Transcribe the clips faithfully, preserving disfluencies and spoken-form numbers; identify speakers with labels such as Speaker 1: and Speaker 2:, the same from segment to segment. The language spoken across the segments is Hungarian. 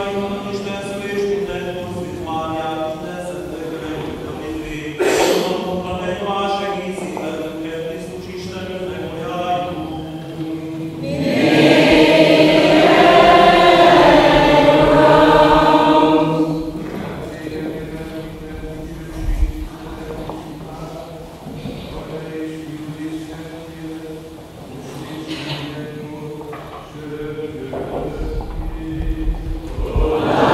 Speaker 1: Amen.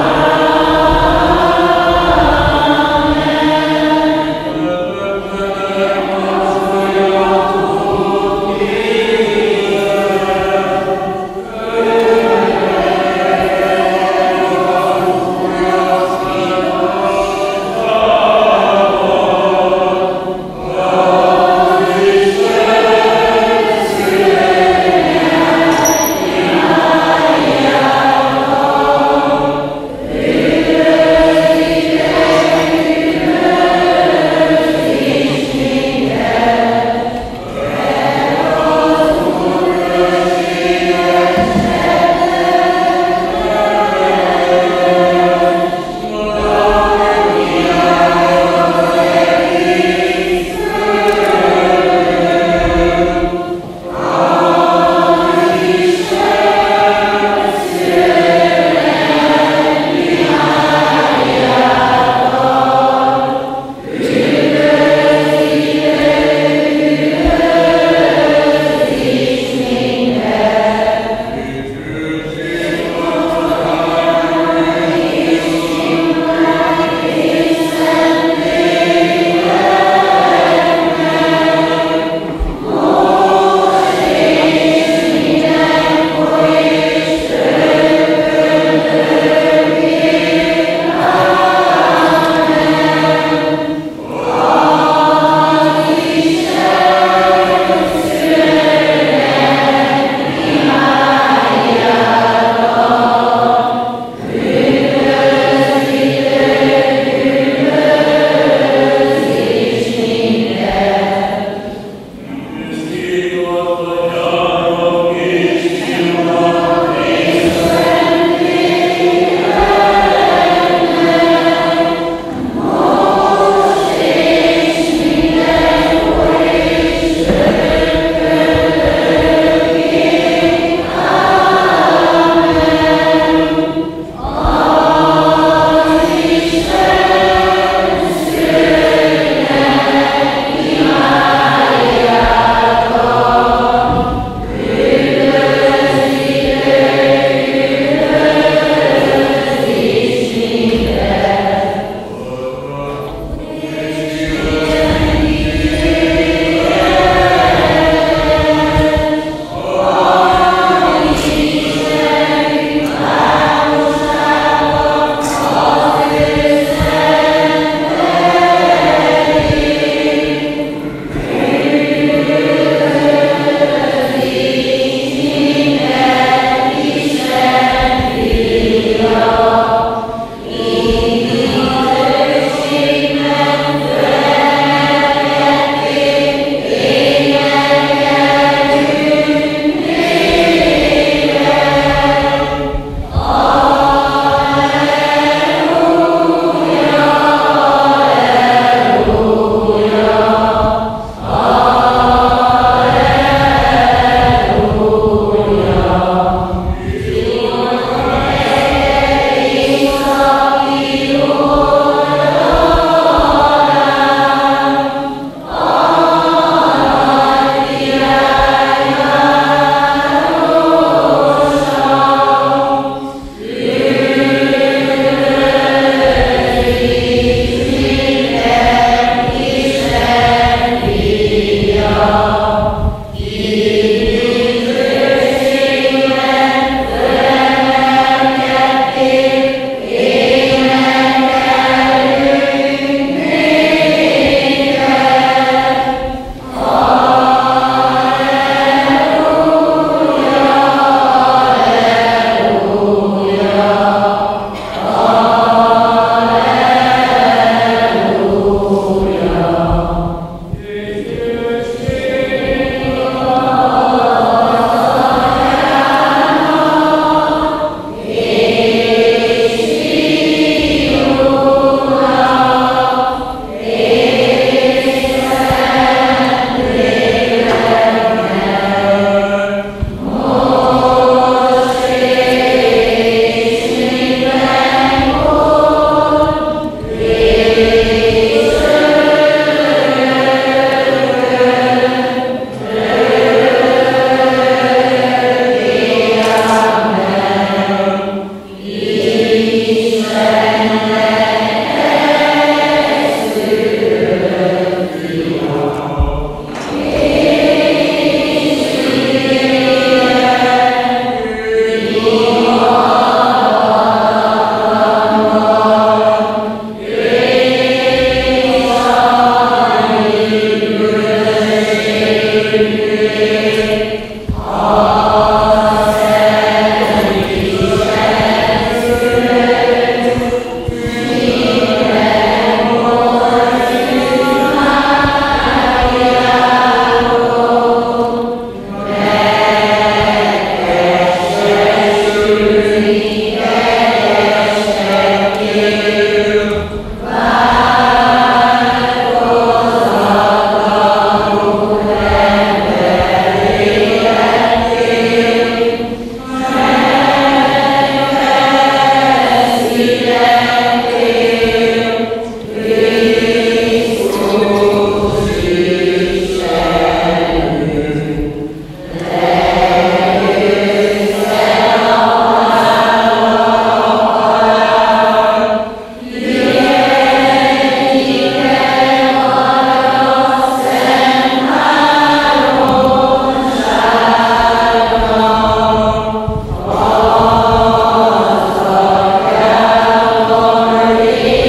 Speaker 1: Amen.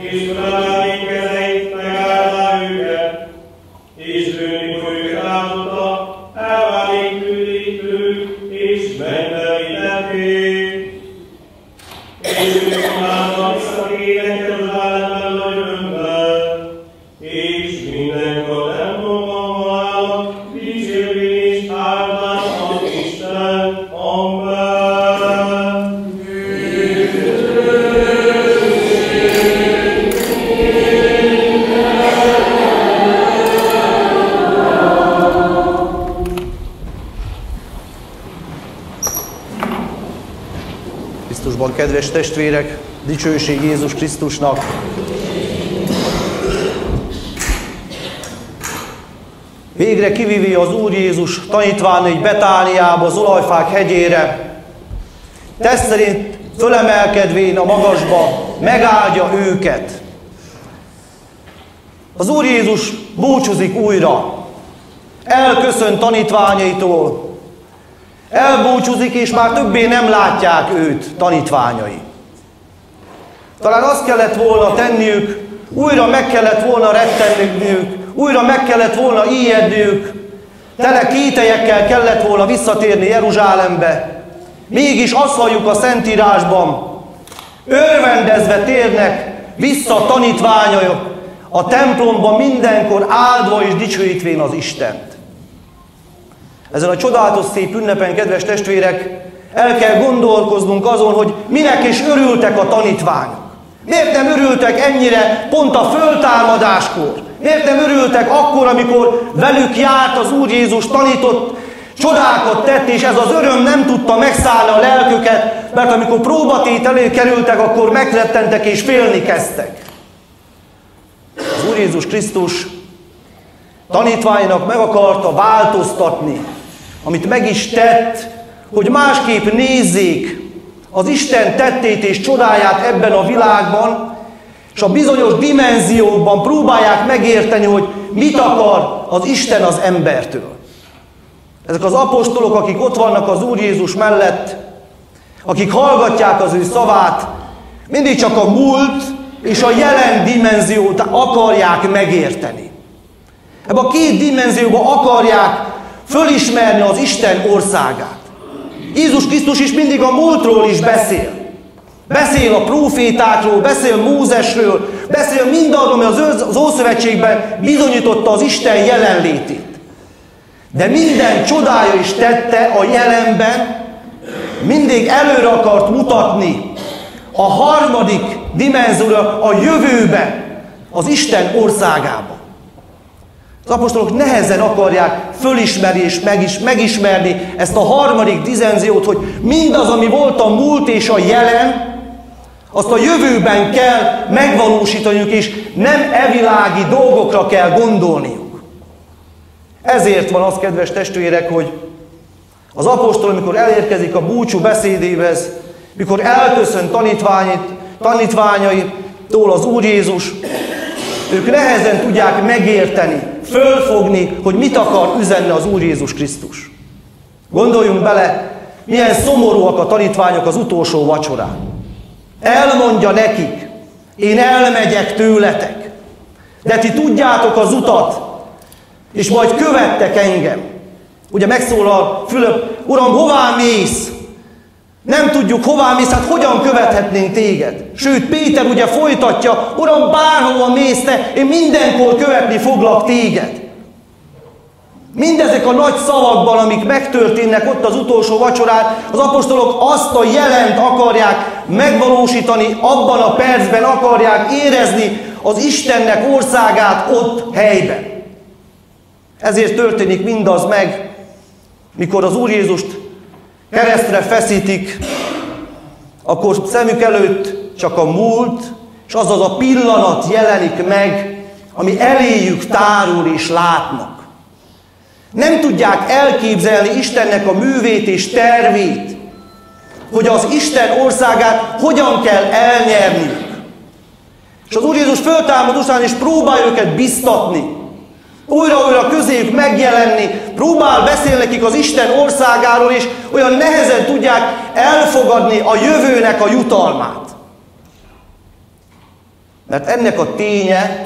Speaker 1: és felemeli kezeit, megállná őket, és bűnikor őket áldotta, elválik üdítők, és megmerítették. És ők imádva visszatérnek Jeruzsálemben nagy örömmel, és mindenkor templomban válnak, dicsérvén és áldás az Isten. Amen.
Speaker 2: Krisztusban, kedves testvérek, dicsőség Jézus Krisztusnak! Végre kivivi az Úr Jézus tanítványait Betániába, az olajfák hegyére. Test szerint fölemelkedvén a magasba megáldja őket. Az Úr Jézus búcsúzik újra. Elköszön tanítványaitól. Elbúcsúzik, és már többé nem látják őt tanítványai. Talán azt kellett volna tenniük, újra meg kellett volna rettenniük, újra meg kellett volna ijedniük, tele kételyekkel kellett volna visszatérni Jeruzsálembe. Mégis azt halljuk a Szentírásban, örvendezve térnek vissza a tanítványok a templomban, mindenkor áldva és dicsőítvén az Istent. Ezen a csodálatos szép ünnepen, kedves testvérek, el kell gondolkoznunk azon, hogy minek is örültek a tanítványok. Miért nem örültek ennyire pont a föltámadáskor? Miért nem örültek akkor, amikor velük járt az Úr Jézus, tanított, csodákat tett, és ez az öröm nem tudta megszállni a lelküket, mert amikor próbatét elé kerültek, akkor megrettentek és félni kezdtek. Az Úr Jézus Krisztus tanítványnak meg akarta változtatni, amit meg is tett, hogy másképp nézzék az Isten tettét és csodáját ebben a világban, és a bizonyos dimenziókban próbálják megérteni, hogy mit akar az Isten az embertől. Ezek az apostolok, akik ott vannak az Úr Jézus mellett, akik hallgatják az ő szavát, mindig csak a múlt és a jelen dimenziót akarják megérteni. Ebben a két dimenzióban akarják fölismerni az Isten országát. Jézus Krisztus is mindig a múltról is beszél. Beszél a prófétákról, beszél Mózesről, beszél mindarról, ami az Ószövetségben bizonyította az Isten jelenlétét. De minden csodája is tette a jelenben, mindig előre akart mutatni a harmadik dimenzióra, a jövőben, az Isten országában. Az apostolok nehezen akarják fölismerni és megis, megismerni ezt a harmadik dimenziót, hogy mindaz, ami volt a múlt és a jelen, azt a jövőben kell megvalósítaniuk, és nem evilági dolgokra kell gondolniuk. Ezért van az, kedves testvérek, hogy az apostol, amikor elérkezik a búcsú beszédéhez, mikor elköszön tanítványaitól az Úr Jézus, ők nehezen tudják megérteni, fölfogni, hogy mit akar üzenni az Úr Jézus Krisztus. Gondoljunk bele, milyen szomorúak a tanítványok az utolsó vacsorán. Elmondja nekik, én elmegyek tőletek, de ti tudjátok az utat, és majd követtek engem. Ugye megszólal Fülöp, Uram, hová mész? Nem tudjuk, hová mész, hát hogyan követhetnénk téged? Sőt, Péter ugye folytatja, Uram, bárhova mész te, én mindenkor követni foglak téged. Mindezek a nagy szavakban, amik megtörténnek ott az utolsó vacsorán, az apostolok azt a jelent akarják megvalósítani, abban a percben akarják érezni az Istennek országát ott helyben. Ezért történik mindaz meg, mikor az Úr Jézust keresztre feszítik, akkor szemük előtt csak a múlt, és az az a pillanat jelenik meg, ami eléjük tárul és látnak. Nem tudják elképzelni Istennek a művét és tervét, hogy az Isten országát hogyan kell elnyerniük. És az Úr Jézus föltámad után és próbálja őket biztatni, újra-újra közéjük megjelenni, próbál beszélni nekik az Isten országáról, és olyan nehezen tudják elfogadni a jövőnek a jutalmát. Mert ennek a ténye,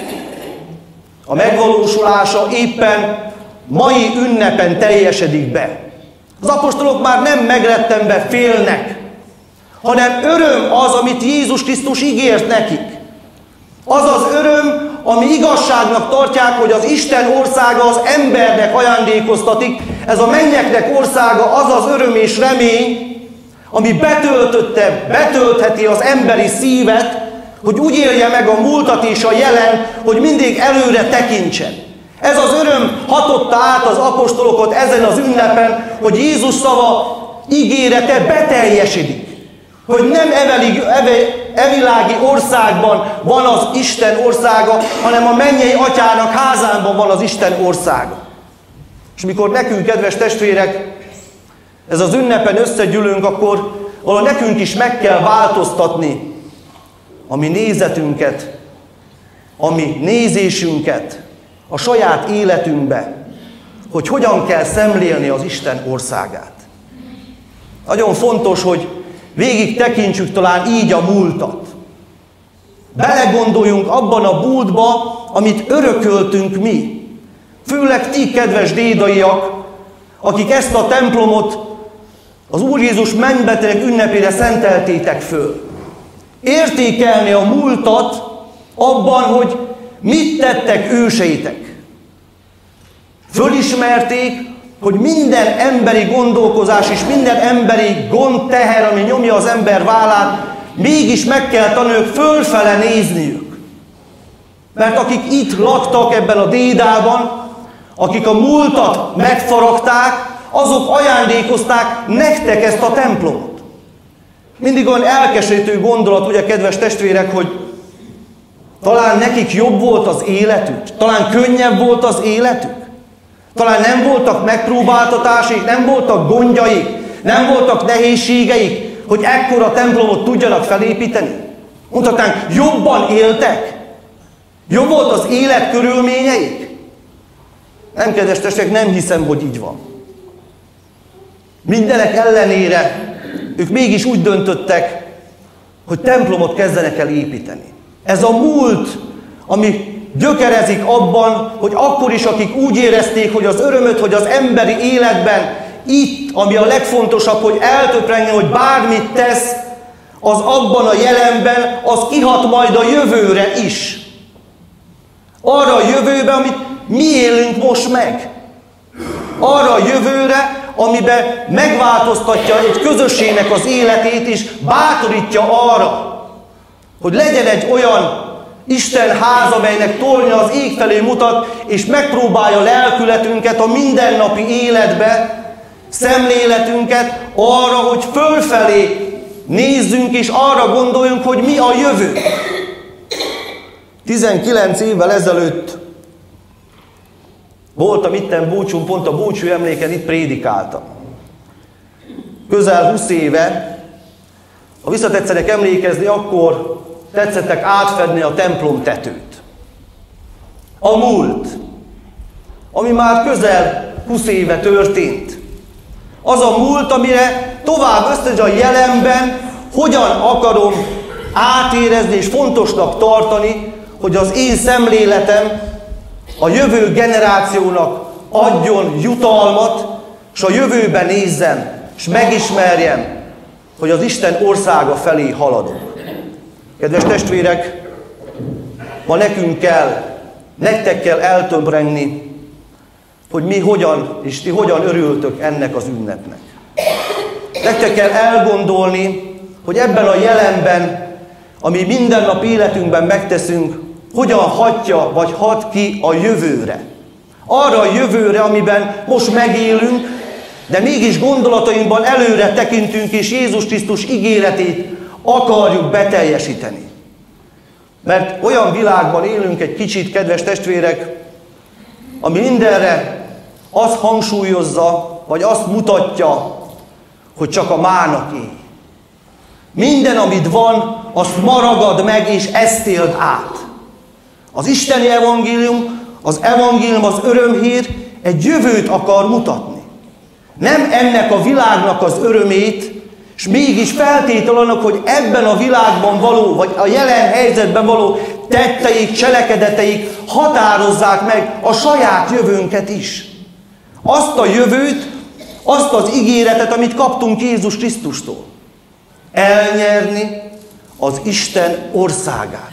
Speaker 2: a megvalósulása éppen mai ünnepen teljesedik be. Az apostolok már nem megrettenve félnek, hanem öröm az, amit Jézus Krisztus ígért nekik. Az az öröm, ami igazságnak tartják, hogy az Isten országa az embernek ajándékoztatik. Ez a mennyeknek országa az az öröm és remény, ami betöltötte, betöltheti az emberi szívet, hogy úgy élje meg a múltat és a jelen, hogy mindig előre tekintsen. Ez az öröm hatotta át az apostolokat ezen az ünnepen, hogy Jézus szava ígérete beteljesedik. Hogy nem evelig, eve, evilági országban van az Isten országa, hanem a mennyei atyának házában van az Isten országa. És mikor nekünk, kedves testvérek, ez az ünnepen összegyűlünk, akkor valahogy nekünk is meg kell változtatni a mi nézetünket, a mi nézésünket a saját életünkbe, hogy hogyan kell szemlélni az Isten országát. Nagyon fontos, hogy végig tekintsük talán így a múltat. Belegondoljunk abban a múltba, amit örököltünk mi. Főleg ti, kedves dédaiak, akik ezt a templomot az Úr Jézus mennybetének ünnepére szenteltétek föl. Értékelni a múltat abban, hogy mit tettek őseitek. Fölismerték, hogy minden emberi gondolkozás és minden emberi gond, teher, ami nyomja az ember vállát, mégis meg kell tanulniuk fölfele nézniük. Mert akik itt laktak ebben a dédában, akik a múltat megfaragták, azok ajándékozták nektek ezt a templomot. Mindig olyan elkeserítő gondolat, ugye, kedves testvérek, hogy talán nekik jobb volt az életük, talán könnyebb volt az életük, talán nem voltak megpróbáltatásaik, nem voltak gondjaik, nem voltak nehézségeik, hogy ekkora templomot tudjanak felépíteni. Mondhatnánk, jobban éltek? Jobb volt az élet körülményeik? Nem, kedves testvérek, nem hiszem, hogy így van. Mindenek ellenére ők mégis úgy döntöttek, hogy templomot kezdenek el építeni. Ez a múlt, ami gyökerezik abban, hogy akkor is, akik úgy érezték, hogy az örömöt, hogy az emberi életben itt, ami a legfontosabb, hogy eltöprengni, hogy bármit tesz, az abban a jelenben, az kihat majd a jövőre is. Arra a jövőbe, amit mi élünk most meg. Arra a jövőre, amiben megváltoztatja egy közösségnek az életét, és bátorítja arra, hogy legyen egy olyan Isten ház, amelynek tornya az ég felé mutat, és megpróbálja lelkületünket a mindennapi életbe, szemléletünket arra, hogy fölfelé nézzünk, és arra gondoljunk, hogy mi a jövő. tizenkilenc évvel ezelőtt voltam itten búcsún, pont a búcsú emléken itt prédikáltam. Közel húsz éve, ha visszatetszenek emlékezni, akkor tetszettek átfedni a templom tetőt. A múlt, ami már közel húsz éve történt. Az a múlt, amire tovább ösztönöz a jelenben, hogyan akarom átérezni és fontosnak tartani, hogy az én szemléletem a jövő generációnak adjon jutalmat, és a jövőben nézzem, és megismerjem, hogy az Isten országa felé haladok. Kedves testvérek, ma nekünk kell, nektek kell eltöprengni, hogy mi hogyan, és ti hogyan örültök ennek az ünnepnek. Nektek kell elgondolni, hogy ebben a jelenben, ami minden nap életünkben megteszünk, hogyan hatja, vagy hat ki a jövőre. Arra a jövőre, amiben most megélünk, de mégis gondolatainkban előre tekintünk, és Jézus Krisztus ígéretét akarjuk beteljesíteni. Mert olyan világban élünk egy kicsit, kedves testvérek, ami mindenre azt hangsúlyozza, vagy azt mutatja, hogy csak a mának élj. Minden, amit van, azt ma ragad meg, és ezt éld át. Az isteni evangélium, az evangélium, az örömhír egy jövőt akar mutatni. Nem ennek a világnak az örömét, és mégis feltétel annak, hogy ebben a világban való, vagy a jelen helyzetben való tetteik, cselekedeteik határozzák meg a saját jövőnket is. Azt a jövőt, azt az ígéretet, amit kaptunk Jézus Krisztustól. Elnyerni az Isten országát.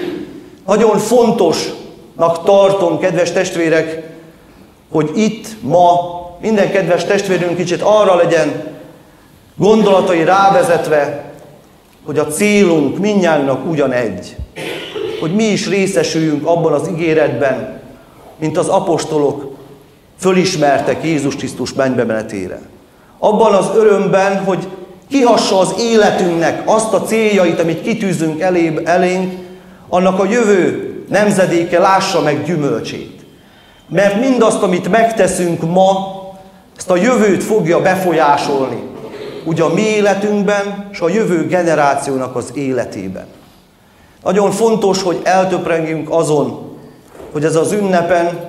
Speaker 2: Nagyon fontosnak tartom, kedves testvérek, hogy itt ma minden kedves testvérünk kicsit arra legyen gondolatai rávezetve, hogy a célunk mindnyájunknak ugyanegy. Hogy mi is részesüljünk abban az ígéretben, mint az apostolok fölismertek Jézus Krisztus mennybe menetére. Abban az örömben, hogy kihassa az életünknek azt a céljait, amit kitűzünk elé, elénk, annak a jövő nemzedéke lássa meg gyümölcsét. Mert mindazt, amit megteszünk ma, ezt a jövőt fogja befolyásolni. Ugye a mi életünkben, és a jövő generációnak az életében. Nagyon fontos, hogy eltöprengjünk azon, hogy ez az ünnepen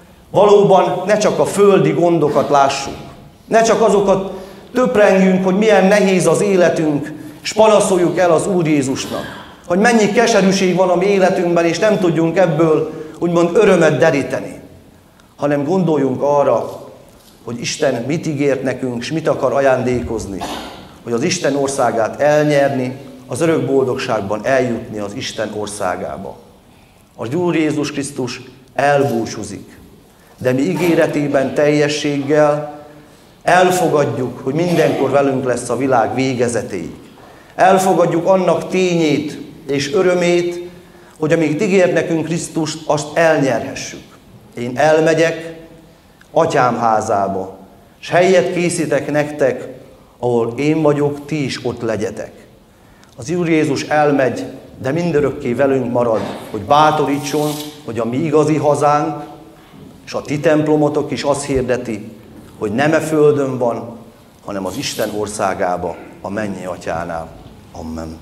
Speaker 2: valóban ne csak a földi gondokat lássuk. Ne csak azokat töprengjünk, hogy milyen nehéz az életünk, és panaszoljuk el az Úr Jézusnak. Hogy mennyi keserűség van a mi életünkben, és nem tudjunk ebből úgymond örömet deríteni. Hanem gondoljunk arra, hogy Isten mit ígért nekünk, és mit akar ajándékozni. Hogy az Isten országát elnyerni, az örök boldogságban eljutni az Isten országába. Az Úr Jézus Krisztus elbúcsúzik, de mi ígéretében teljességgel elfogadjuk, hogy mindenkor velünk lesz a világ végezetéig. Elfogadjuk annak tényét és örömét, hogy amíg ígért nekünk Krisztust, azt elnyerhessük. Én elmegyek Atyám házába, és helyet készítek nektek, ahol én vagyok, ti is ott legyetek. Az Úr Jézus elmegy, de mindörökké velünk marad, hogy bátorítson, hogy a mi igazi hazánk, és a ti templomotok is azt hirdeti, hogy nem e földön van, hanem az Isten országába, a mennyi Atyánál. Amen.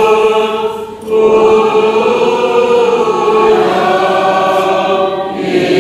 Speaker 3: Yeah.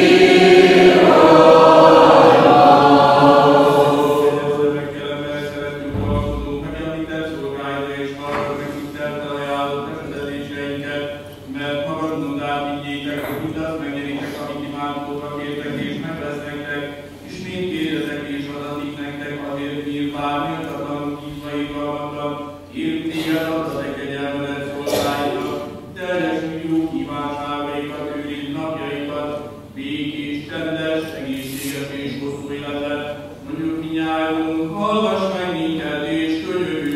Speaker 3: jöjjetek és meg lesz nektek, és még kérdezek és adatik nektek, azért nyilván méltatlan hívvaidalmatlan, írd téged adta egy kegyelmedet szolgáikat, teljesül jó kívánságaikat, őridd napjaikat, békés, csendes, egészséges és hosszú életet. Mondjuk minnyájunk, hallgass meg minket és könyörülj!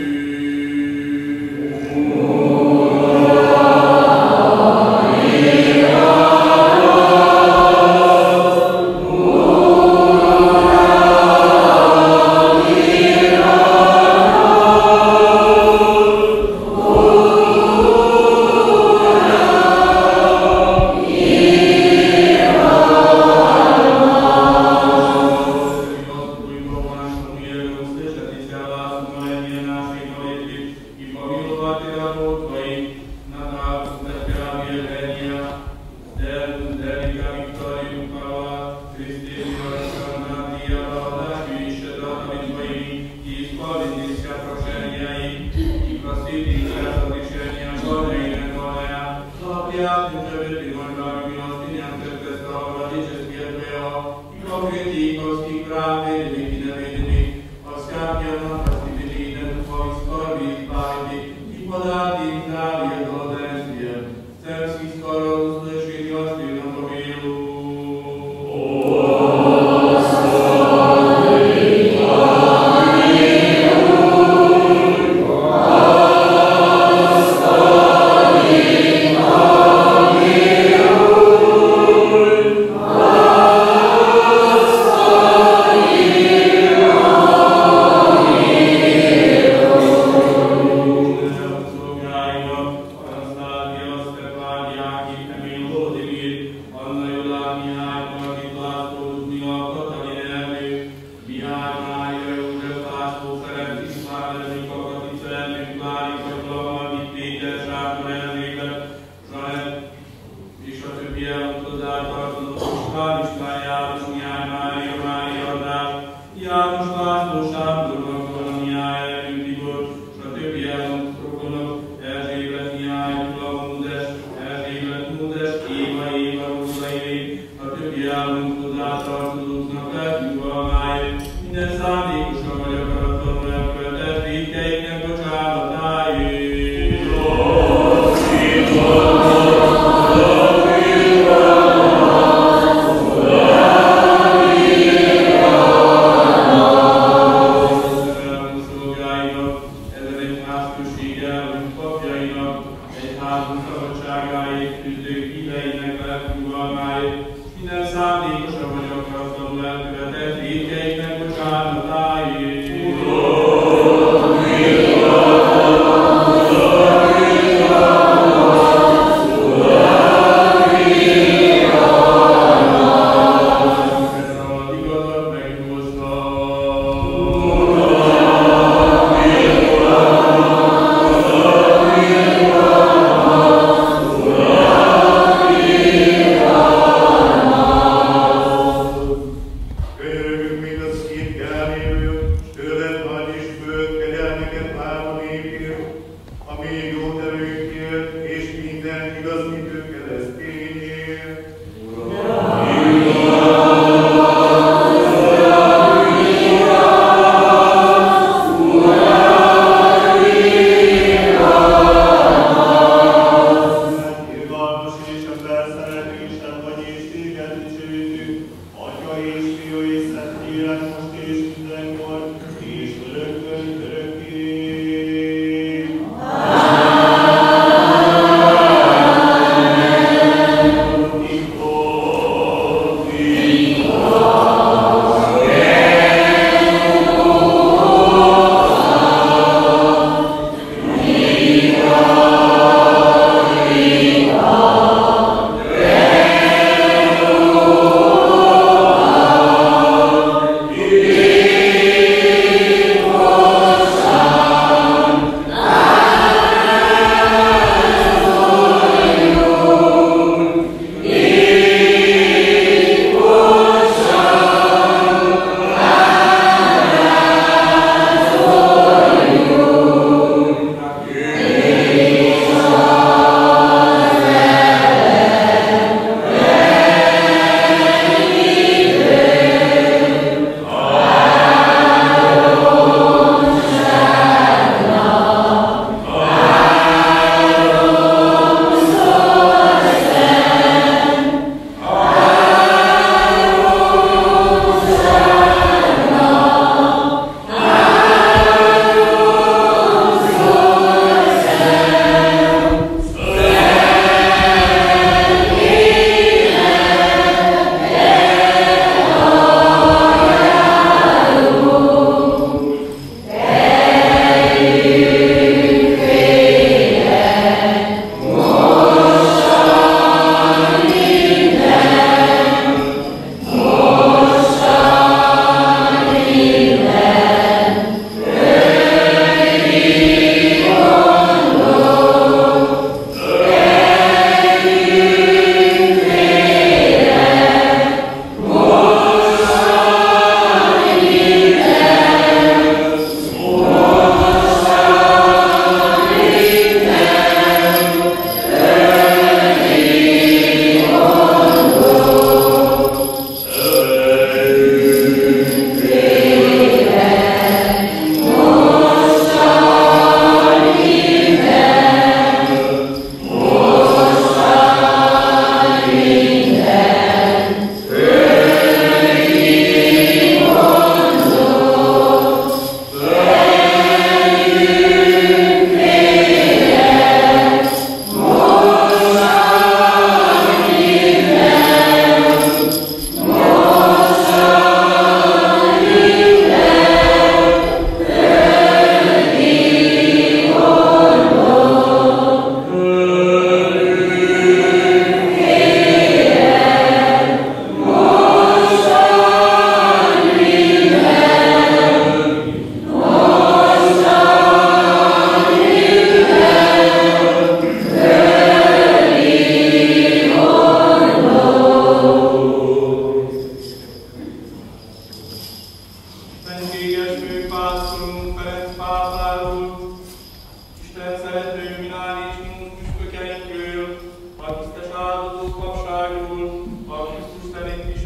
Speaker 3: Minden szándékosra vagyok, azt a elkövetett,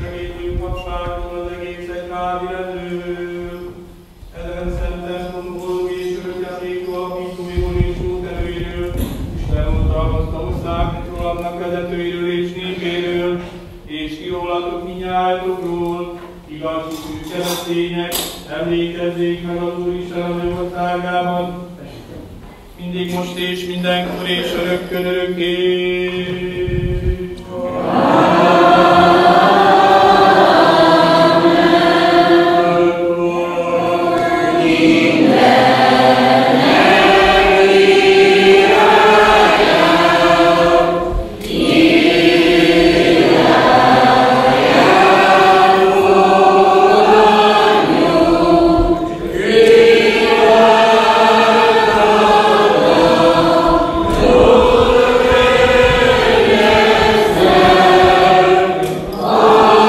Speaker 3: segítünk papságról az egészet rád illetőről. Ezen szent templomból és örökjátékról, alapítóiról és úterőiről, Isten utalmazta országról, annak vezetőiről és népéről, és kirólatok minnyájátokról, igaz hiszű keresztények, emlékezzék meg az Úristen az ő országában, mindig most és mindenkor és örökkön örökké.
Speaker 4: Oh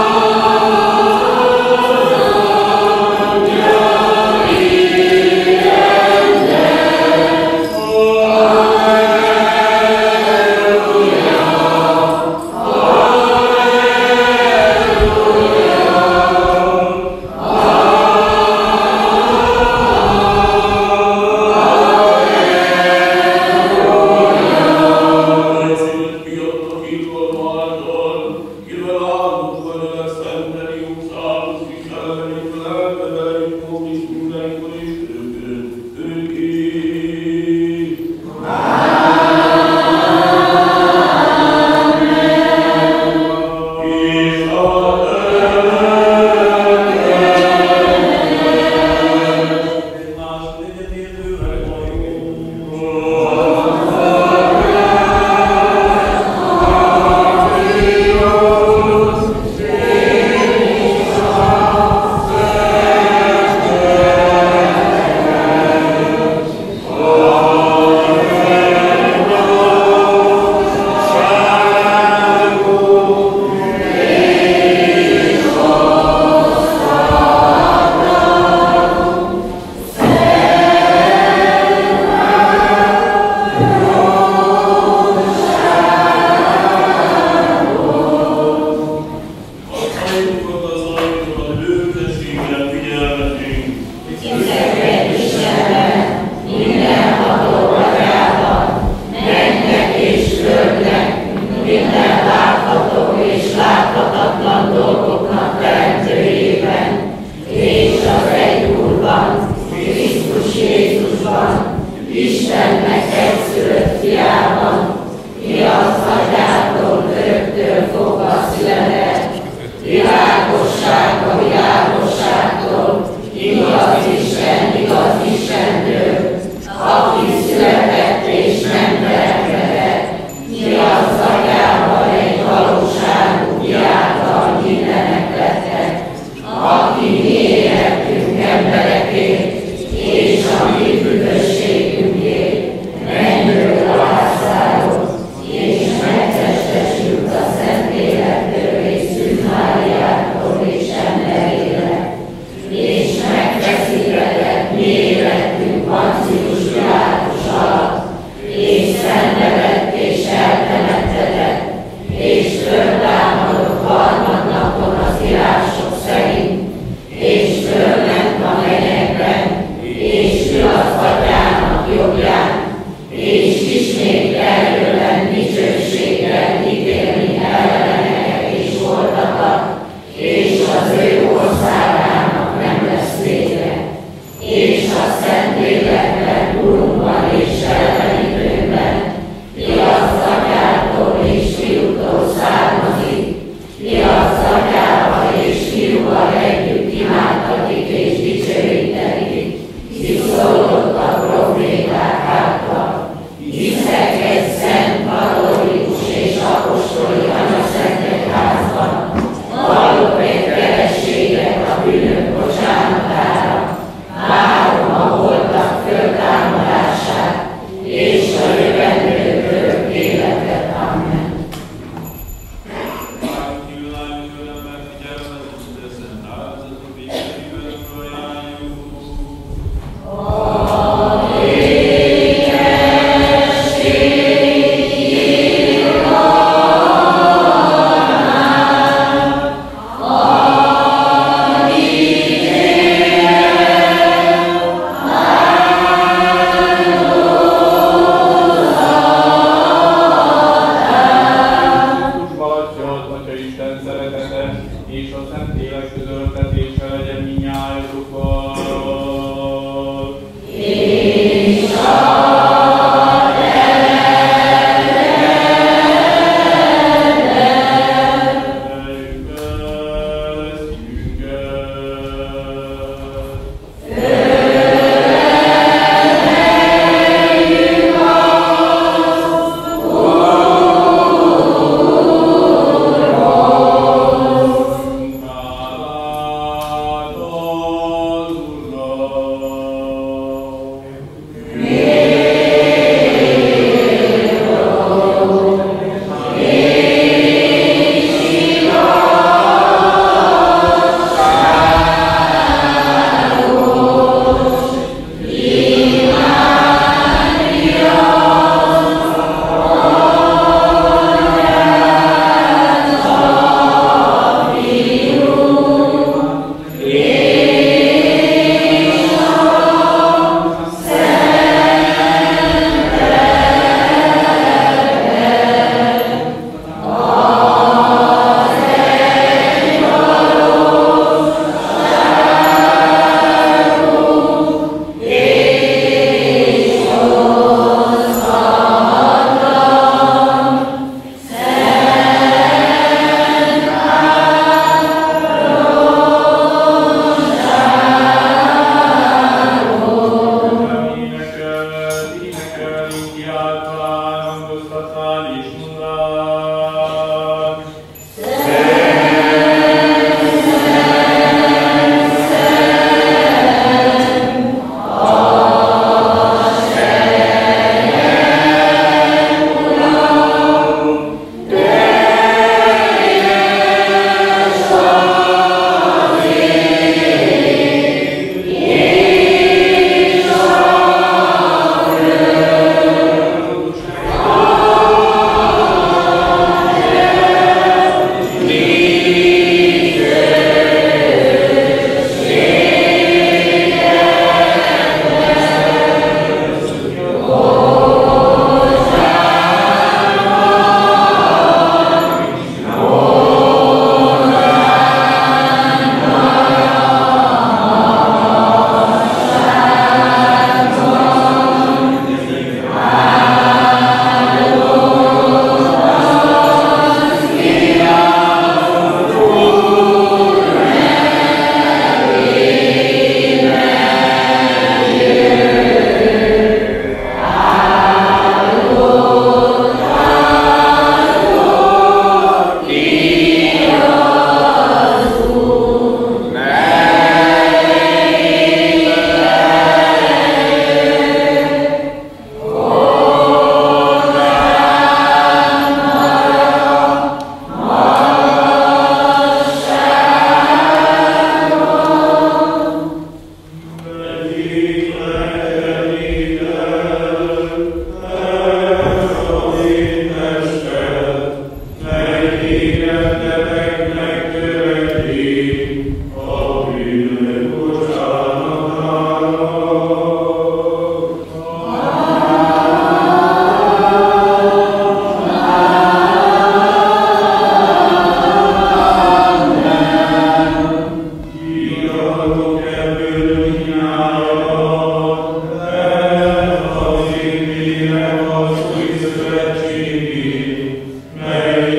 Speaker 3: Szentlélek közöltetése legyen mindnyájatokkal.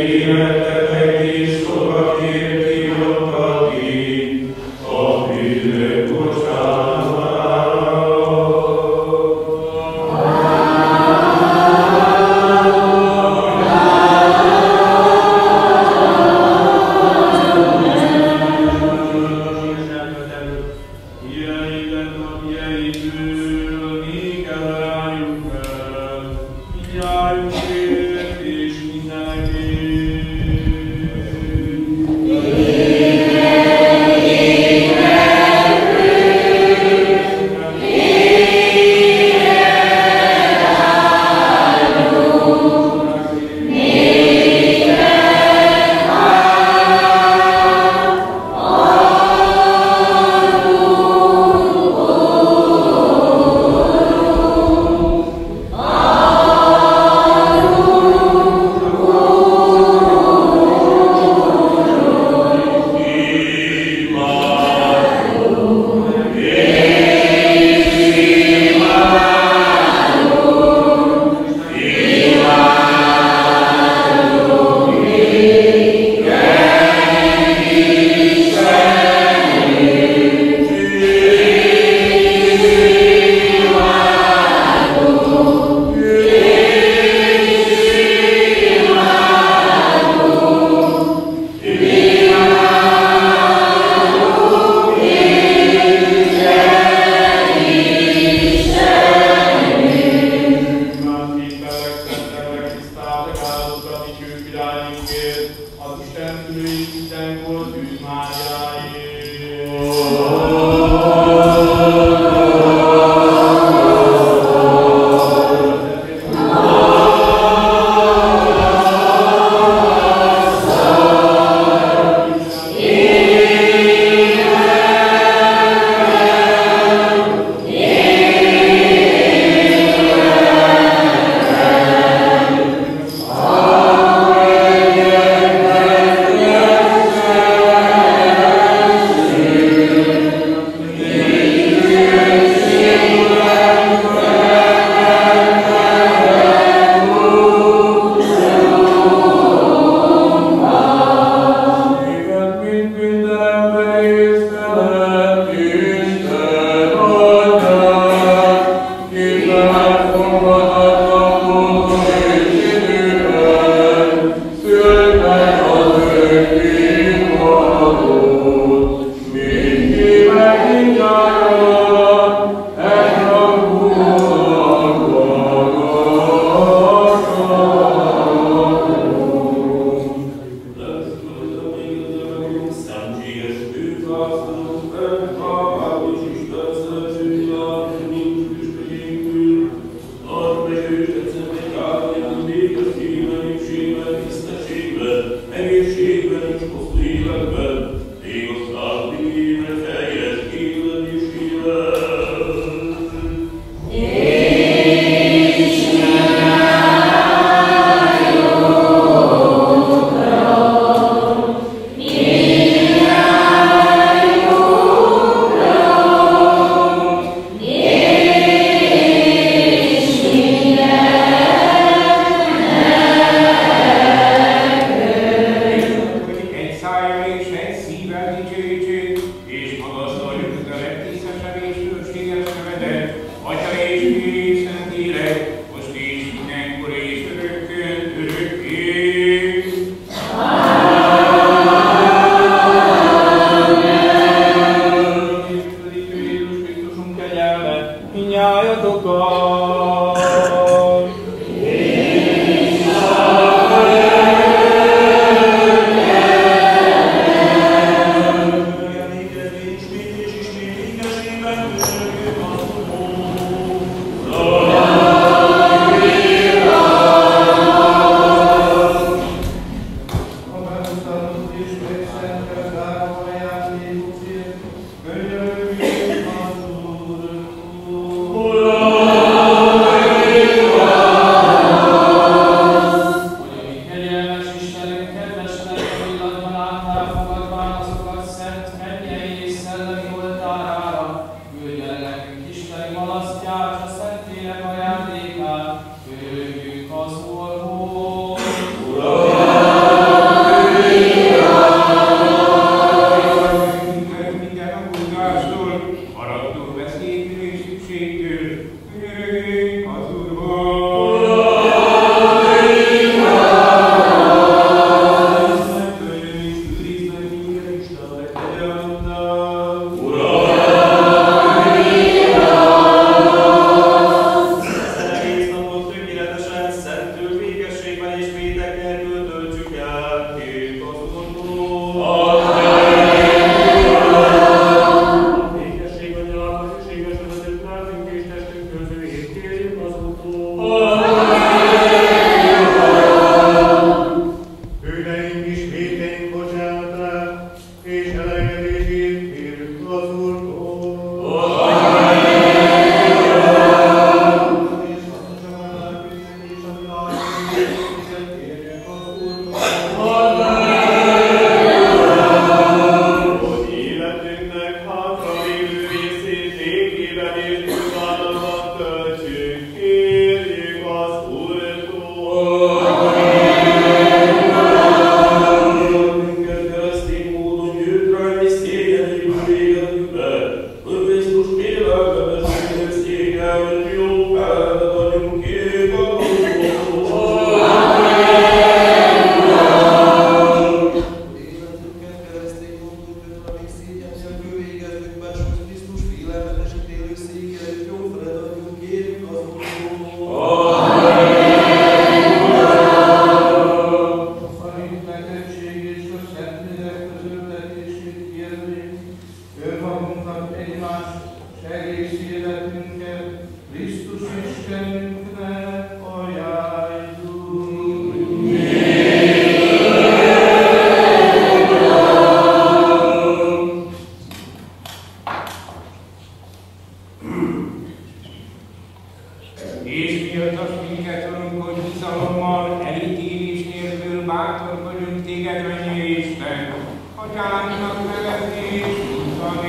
Speaker 1: Amen.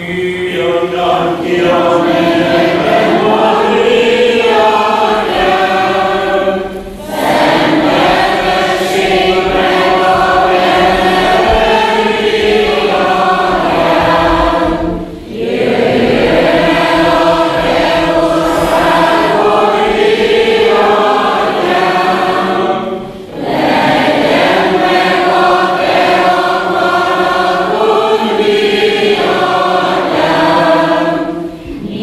Speaker 4: Yeah.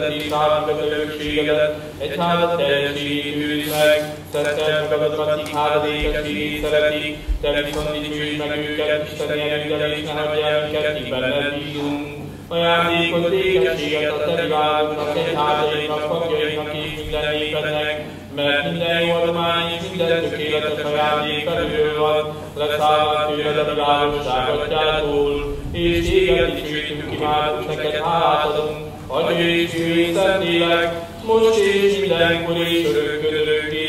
Speaker 3: szereti szávunkat örökségedet, egyházat teljességét őriz meg, szentelj magadat, akik házad ékességét szeretik, te viszont dicsőítsd meg őket, Isteni erőddel, és ne hagyj el minket, míg benned bízunk. Ajándékozz ékességet a te világunknak, egyházainknak, papjainknak és minden népednek, mert minden jó adomány és minden tökéletes ajándék felülről van, leszállhat tőled a világosság atyától, és téged dicsőítünk, imádunk, neked hálát adunk, Atya és Fiú és Szentlélek, most és mindenkor és örökködörökké.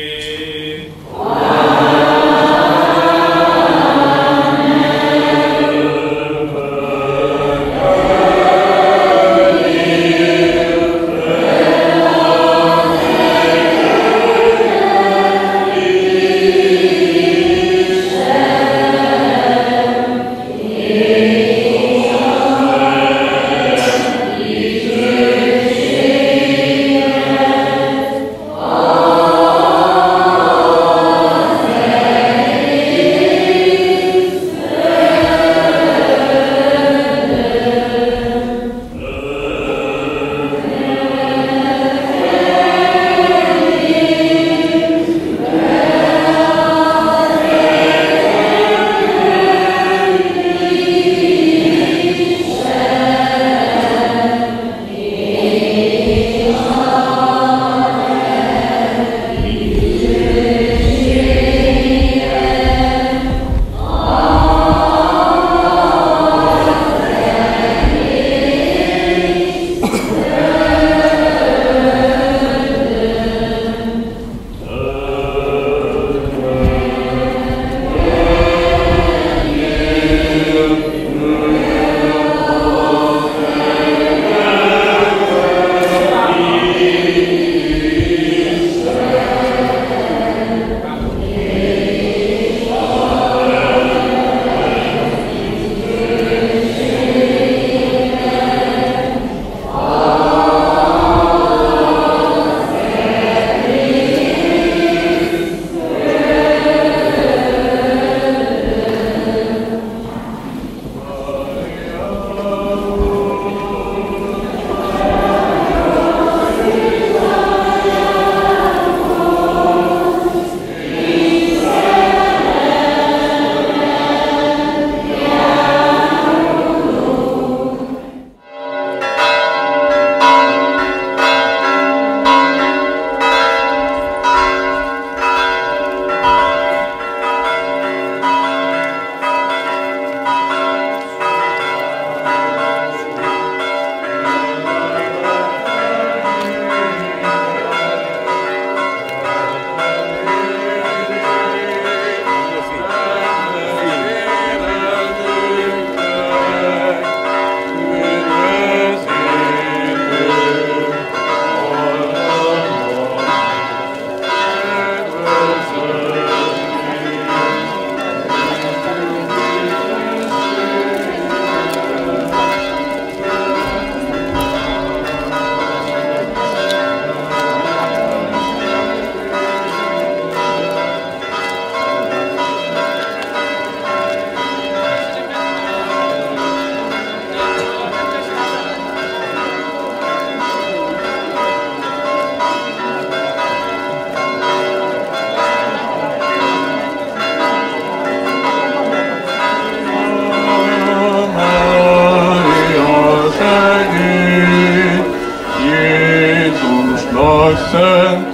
Speaker 4: Szent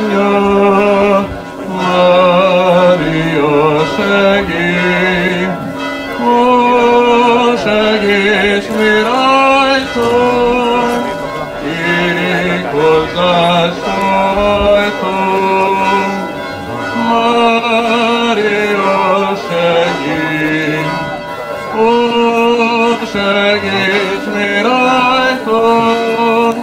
Speaker 4: Anyja, Mária segély, ó, segíts mi rajtunk, ég hozzád szóltunk. Mária segély, ó, segíts mi rajtunk,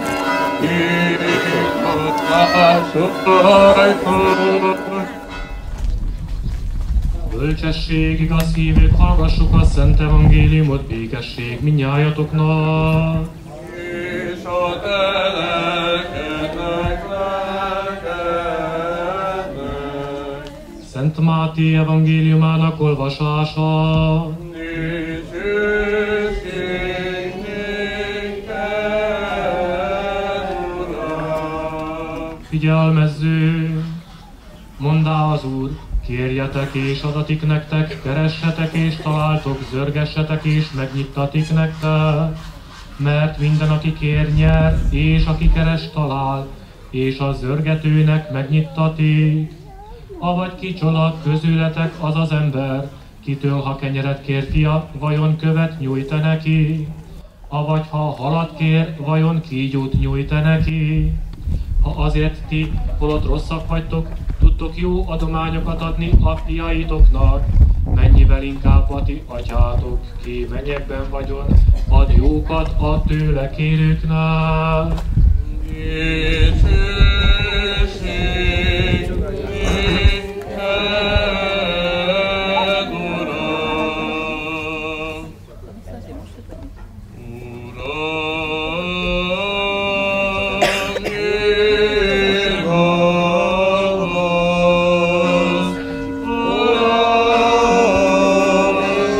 Speaker 5: Bölcsesség, igaz hívők, hallgassuk a Szent Evangéliumot, békesség mindnyájatoknak.
Speaker 4: És a te lelkednek, lelkednek.
Speaker 5: Szent Máté evangéliumának olvasása.
Speaker 4: Dicsőség néked,
Speaker 5: figyelmezzünk. Mondá az Úr, kérjetek és adatik nektek, keressetek és találtok, zörgessetek és megnyittatik nektek. Mert minden, aki kér, nyer, és aki keres, talál, és a zörgetőnek megnyittatik. Avagy kicsoda közületek az az ember, kitől, ha kenyeret kér, fia, vajon követ nyújt-e neki? Avagy ha halat kér, vajon kígyót nyújt-e neki? Ha azért ti, holott rosszak vagytok, tudtok jó adományokat adni a fiaitoknak, mennyivel inkább a ti atyátok, ki mennyekben vagyon, ad jókat a tőle kérőknek.
Speaker 4: Dicsőség néked, Uram! Uram, irgalmas! Uram,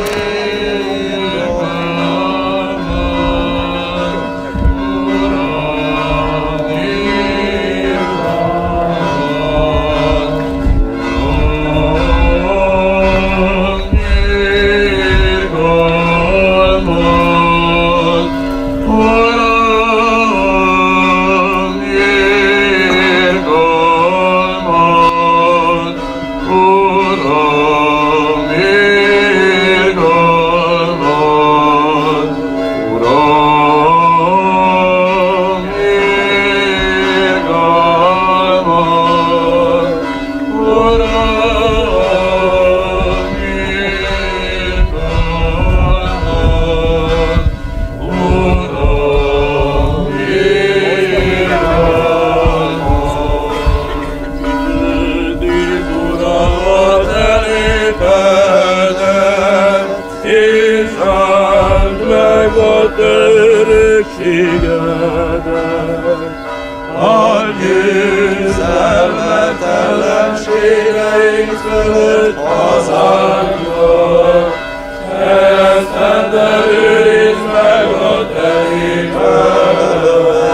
Speaker 3: a győzelmet ellenségeink fölött hazánknak. Kereszten te őrizd meg a te néped.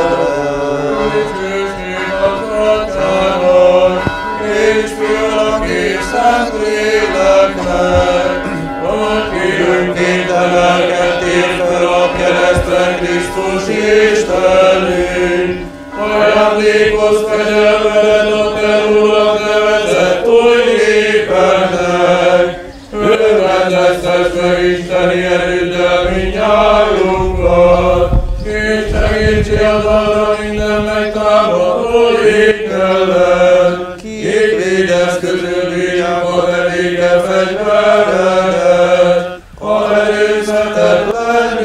Speaker 3: Dicsőség az Atyának, és Fiúnak és Szentléleknek, aki önkéntelenket ért fel a keresztre Krisztus Istenünk. Ajándékozz kegyelmedet a te Urat nevezett új népednek. Örvendeztess meg isteni erőddel mindnyájunkat, és segítsél az arra minden megtámadó ég ellen. Kik védesz közülünk a tevéke fegyvereket, a erőszetetlen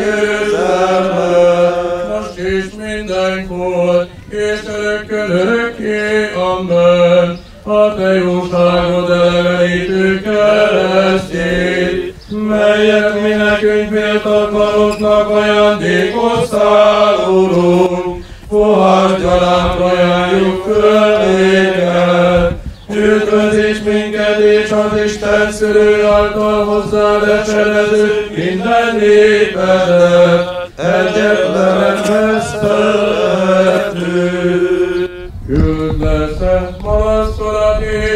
Speaker 3: győzelmet. Most is mindenkor, és örökkön örökké, amen. A te jóságod elevenítő keresztjét, melyet mi nekünk méltatlanoknak ajándékoztál, Urunk, pohár gyanánt ajánljuk föl néked. Üdvözíts minket és az Isten szülő által hozzá lecsenező minden népedet, egyetlen veszteletünk. Küld le szent malasztorat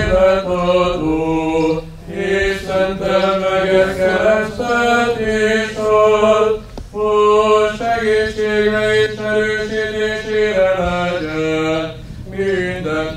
Speaker 3: életadó, és szentel meg ezt keresztet és ad, hogy segítségre és erősítésére legyen minden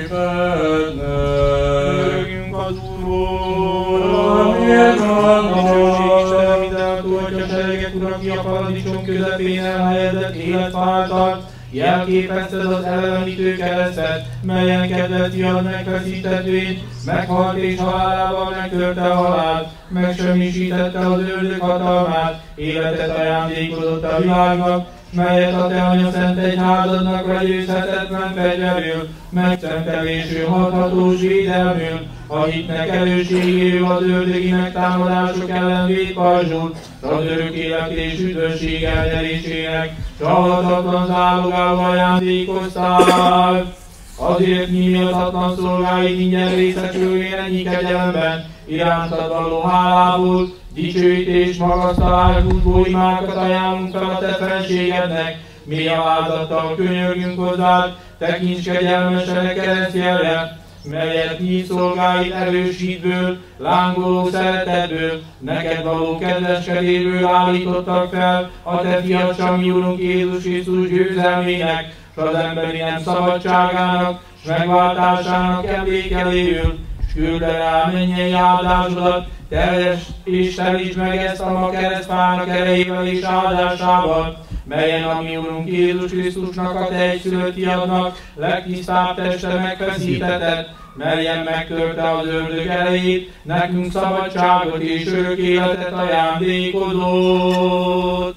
Speaker 3: népednek.
Speaker 1: Örögjünk az Úrról!
Speaker 3: Amilyen vannak.
Speaker 1: Dicsőség Isten mindenható Atyaságek Ura, ki a paradicsom közepén elhelyezett életfáltat, jelképezted az elevenítő keresztet, melyen kedvelt fiad megfeszítetvén, meghalt és halálával megtörte a halált, megsemmisítette az ördög hatalmát, életet ajándékozott a világnak, melyet a te anya szent egyházadnak legyőzhetetlen fegyverül, megszentelésű hathatós védelmül, a hitnek erőségéül az ördögi megtámadások ellen védpajzsult, az örök élet és üdvösség elnyerésének csalhatatlan zálogával ajándékoztál. Azért mi méltatlan szolgáid ingyen részesülvén ennyi kegyelemben, irántad való hálából, dicsőítést, magasztalás, búzgó imákat ajánlunk fel a te fenségednek, mi alázattal könyörgünk hozzád, tekints kegyelmesen a keresztjelre, melyet mi szolgáid erősítből, lángoló szeretetből, neked való kedveskedésből állítottak fel a te fiat, mi Urunk Jézus Krisztus győzelmének, s az emberi nem szabadságának, s megváltásának emlékeléül, s küld el rá mennyei áldásodat, teljes és telítsd meg ezt a ma keresztfának erejével és áldásával, melyen a mi Urunk Jézus Krisztusnak, a te egyszülött fiadnak legtisztább teste megfeszítetett, melyen megtörte az ördög erejét, nekünk szabadságot és örök életet ajándékozott.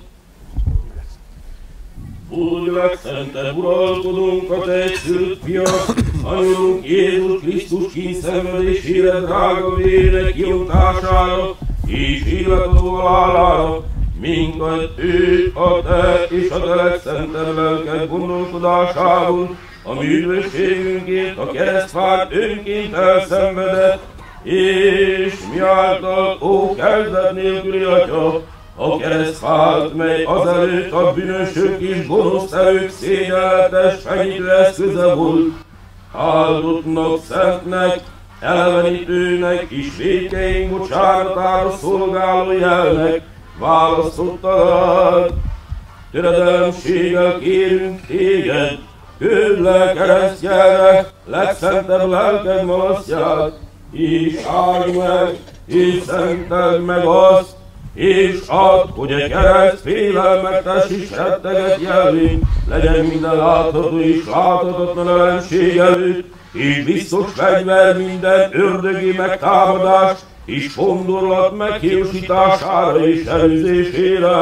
Speaker 3: Úgy legszentebb uralkodunk a te egyszülött fiat, anyunk Jézus Krisztus kínszenvedésére, drága vérének kioltására és életadó halálára, minket ő, a te és a te legszentebb lelked gondolkodásából, a mi üdvösségünkért a keresztfát önként elszenvedett, és mi által, ó kezdet nélküli Atya, a keresztfát, mely azelőtt a bűnösök és gonosz erők szégyenletes fenyítő eszköze volt, áldottnak, szentnek, elevenítőnek és vétkeink bocsánatára szolgáló jelnek választottad. Töredelemséggel kérünk téged, küld le keresztjelre legszentebb lelked malasztját, és áld meg, és szenteld meg azt, és add, hogy egy kereszt félelmetes és retteget jelvény legyen minden látható és láthatatlan ellenség előtt, és biztos fegyver minden ördögi megtámadás és fondorlat meghiúsítására és előzésére.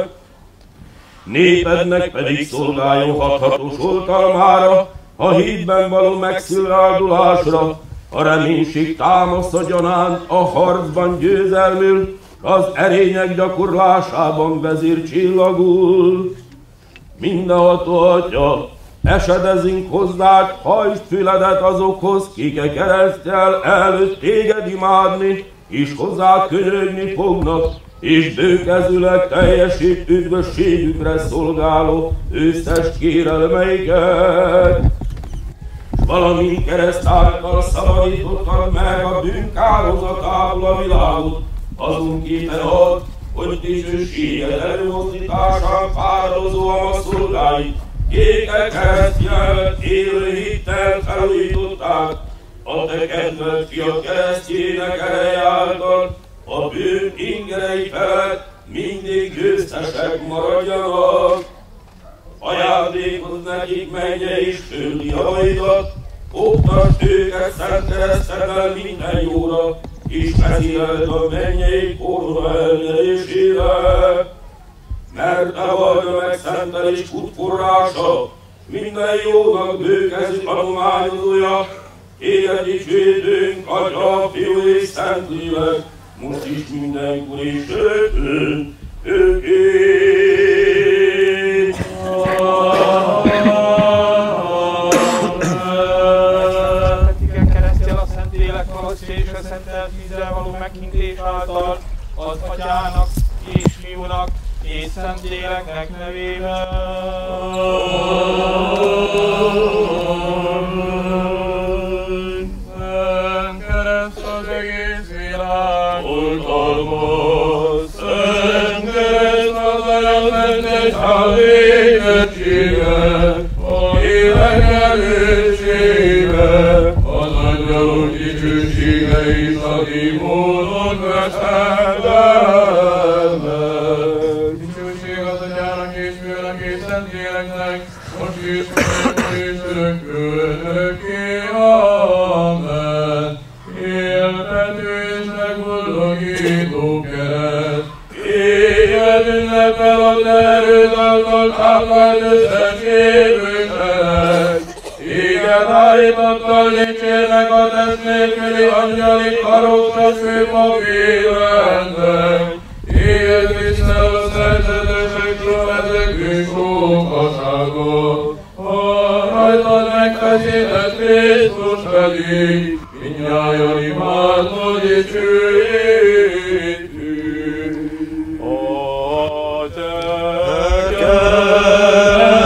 Speaker 3: Népednek pedig szolgáljon hathatós oltalmára, a hídben való megszilárdulásra, a reménység támasza gyanánt, a harcban győzelmül, az erények gyakorlásában vezércsillagul. Mindenható Atya, esedezünk hozzád, hajtsd füledet azokhoz, kik e keresztjel előtt téged imádni, és hozzá könyörögni fognak, és bőkezüleg teljesít üdvösségükre szolgáló összes kérelmeiket. Valamint kereszt által szabadítottad meg a bűnkározatából a világot, azonképpen ad, hogy dicsőséged előmozdításán fáradozóan a szolgáid, kéke keresztjel, élő hittel felújították, a te kedvelt fiat keresztjének ereje által, a bűn ingerei felett mindig győztesek maradjanak. Ajándékozz nekik mennyei és földi javaidat, oktasd őket szent kereszteddel minden jóra, és vezéreld a mennyei korona elnyerésére. Mert te vagy a megszentelés útforrása, minden jónak bőkezű tanulmányozója, téged dicsőítünk, Atya, Fiú és Szentlélek, most is mindenkor és örökkön, örökké.
Speaker 1: Amen. Keresztjel a Szentlélek malasztja és a szentelt vízzel való meghintés által az Atyának és Fiúnak és Szentléleknek nevében.
Speaker 4: Szent kereszt az egész világ oltalmaz, szent kereszt az anyamentes elvégettsége, a élek erőssége, az angyalok dicsősége és a démonok veszedelme. Dicsőség az Atyának és Fiúnak és Szentléleknek, most is és örökkön, örökké. Amen. Éltető és megboldogító kereszt, éjjel ünnepel a te erőd által táplál összes élőknek. Téged állítottal dicsérnek a test nélküli angyali karok a főpapír rendek. Éjjel tisztel a szerzetesekről ezekünk sókaságot. A rajtad megfeszített Krisztus pedig, mindnyájan imádva dicsőítünk. A te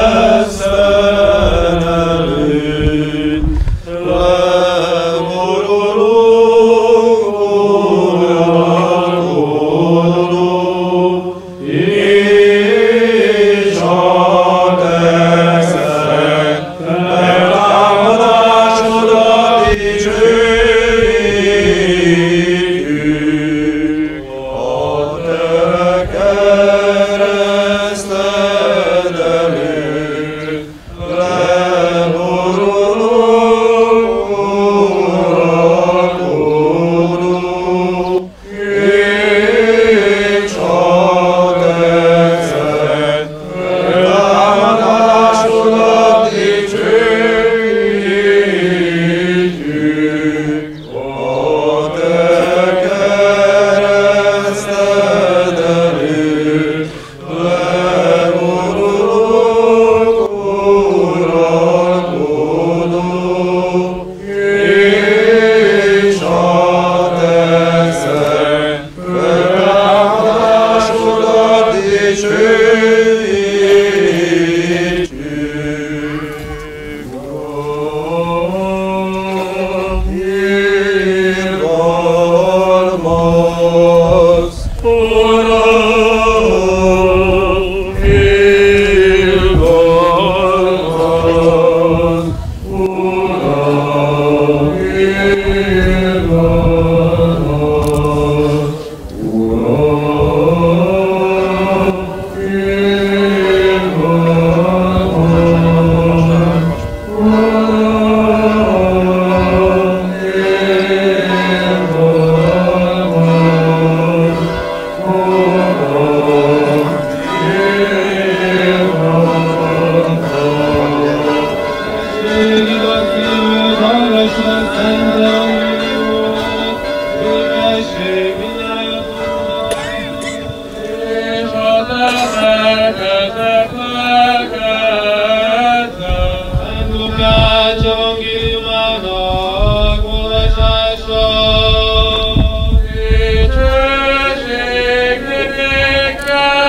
Speaker 6: Lukács evangéliumának olvasása.
Speaker 4: Dicsőség néked,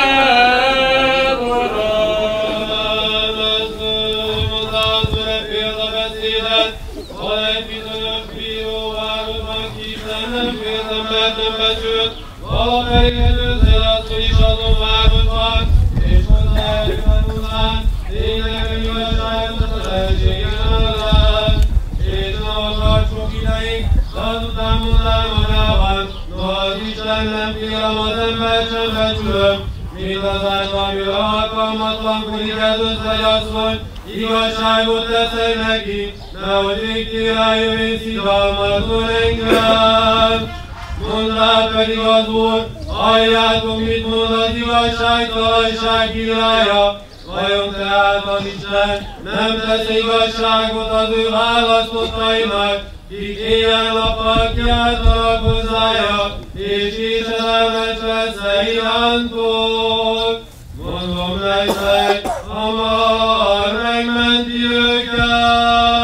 Speaker 4: Uram!
Speaker 6: Mondta az öreg példabeszédet, van egy bizonyos bíró városban, ki Isten nem félt, embert nem becsült, valamelyik előzzel azt, hogy is azon városban, és mondta el után, tényleg igazságot a felségen adás, és ne akart sok ideig, de azután mondál magában, no az Isten nem félem, az ember sem becsülöm, mint azáltal, mivel alkalmatlankodik ez összegyasszony, igazságot teszek neki, nehogy végtére rájövén szidalmazzon engem. Mondál pedig az Úr, halljátok, mit mond az igazságtalanság királya. Vajon tehát az Isten nem tesz igazságot az ő választottainak, kik éjjel-nappal kiáltanak hozzája, és késedelmes lesz irántok. Mondom nektek, hamar megmenti őket.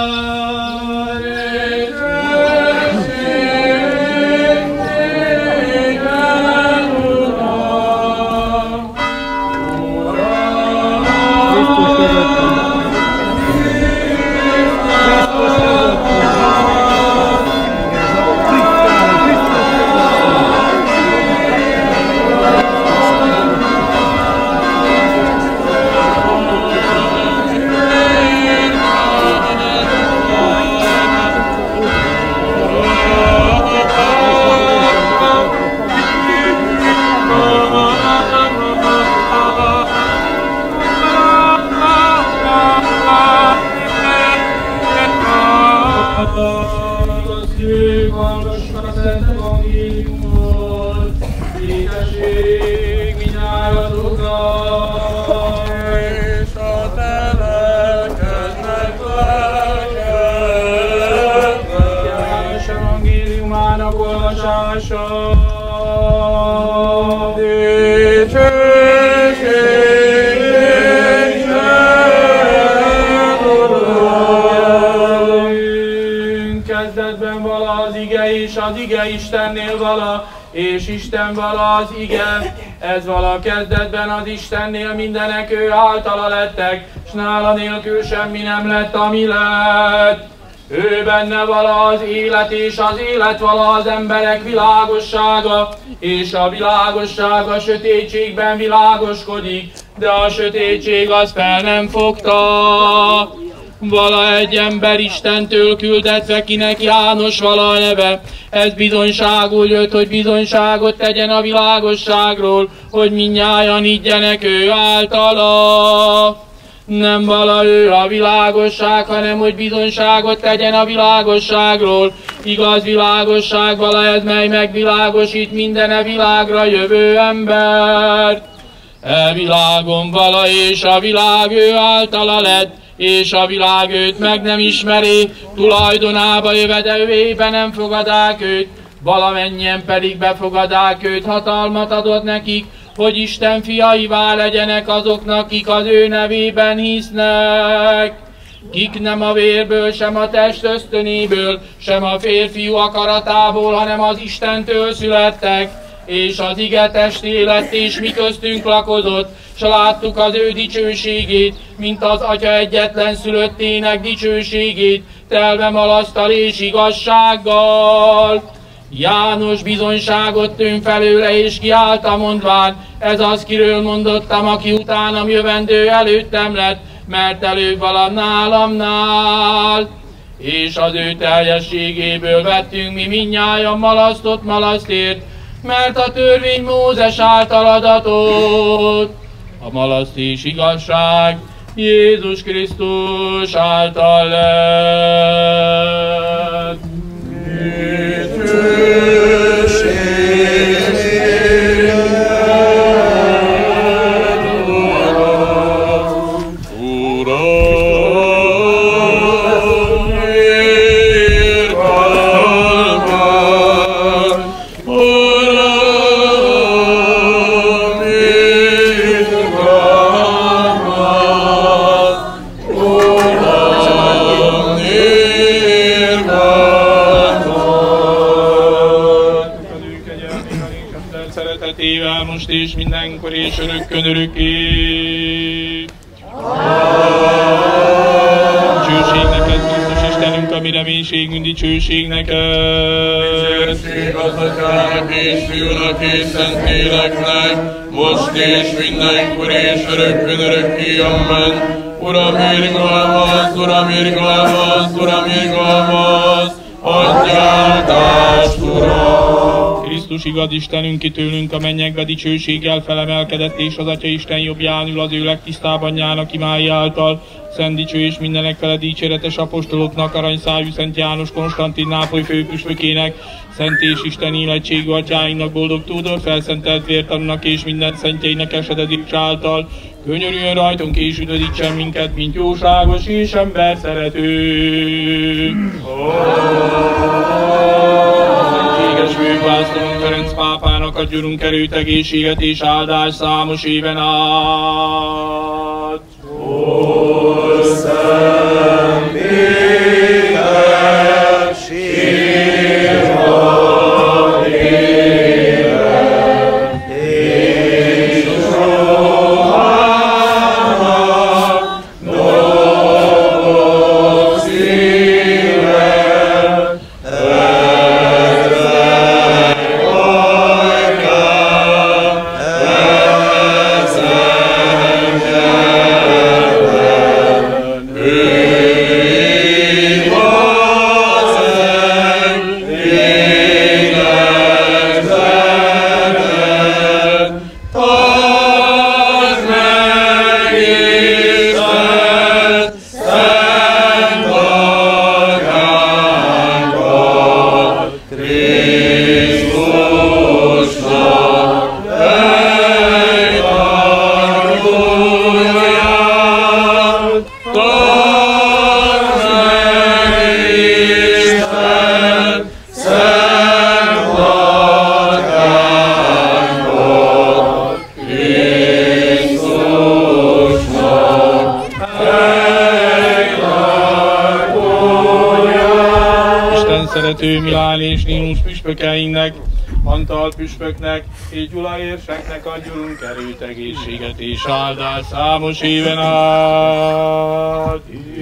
Speaker 1: Az ige Istennél vala, és Isten vala az ige. Ez vala kezdetben az Istennél, mindenek ő általa lettek, s nála nélkül semmi nem lett, ami lett. Ő benne vala az élet, és az élet vala az emberek világossága, és a világosság a sötétségben világoskodik, de a sötétség az fel nem fogta. Vala egy ember Istentől küldetve, kinek János vala a neve. Ez bizonyságul jött, hogy bizonyságot tegyen a világosságról, hogy mindnyájan higgyenek ő általa. Nem vala ő a világosság, hanem hogy bizonyságot tegyen a világosságról. Igaz világosság vala ez, mely megvilágosít mindene világra jövő embert. E világon vala, és a világ ő általa lett, és a világ őt meg nem ismeri, tulajdonába jövedelmébe nem fogadák őt, valamennyien pedig befogadák őt, hatalmat adott nekik, hogy Isten fiaivá legyenek azoknak, kik az ő nevében hisznek. Kik nem a vérből, sem a test ösztönéből, sem a férfiú akaratából, hanem az Istentől születtek, és az ige testé lett, és mi köztünk lakozott, s láttuk az ő dicsőségét, mint az Atya egyetlen szülöttének dicsőségét, telve malasztal és igazsággal. János bizonyságot tűn felőle, és kiállta mondván, ez az, kiről mondottam, aki utánam jövendő előttem lett, mert előbb vala nálamnál. És az ő teljességéből vettünk mi mindnyájan malasztot malasztért, mert a törvény Mózes által adatott. A malaszt és igazság Jézus Krisztus által lett.
Speaker 4: Oh,
Speaker 6: szeretetével, most és mindenkor és örökkön örökké. Dicsőség neked, Krisztus Istenünk, a mi reménységünk, dicsőség neked.
Speaker 4: Dicsőség az Atyának és Fiúnak és Szentléleknek, most és mindenkor és örökkön örökké. Amen. Uram, irgalmaz, Uram, irgalmaz, Uram, irgalmaz, adjátást, Uram!
Speaker 6: Krisztus igaz Istenünk, ki tőlünk a mennyekbe dicsőséggel felemelkedett, és az Atya Isten jobbján ül az ő legtisztább anyjának imái által. Szent dicső és mindenek fele dicséretes apostoloknak, aranyszájú Szent János Konstantin Nápoly főpüspökének, szent és Isten illetségű atyáinknak, boldog Tódor felszentelt vértanúnak és minden szentjeinek esedezés által, könyörüljön rajtunk és üdvözítsen minket, mint jóságos és ember szerető. Szentséges főpásztorunk Ferenc pápának adjunk erőt, egészséget és áldást számos éven át. Szerető Milán és Nímus püspökeinknek, Antal püspöknek és Gyula érseknek adjunk erőt, egészséget és áldást számos éven át.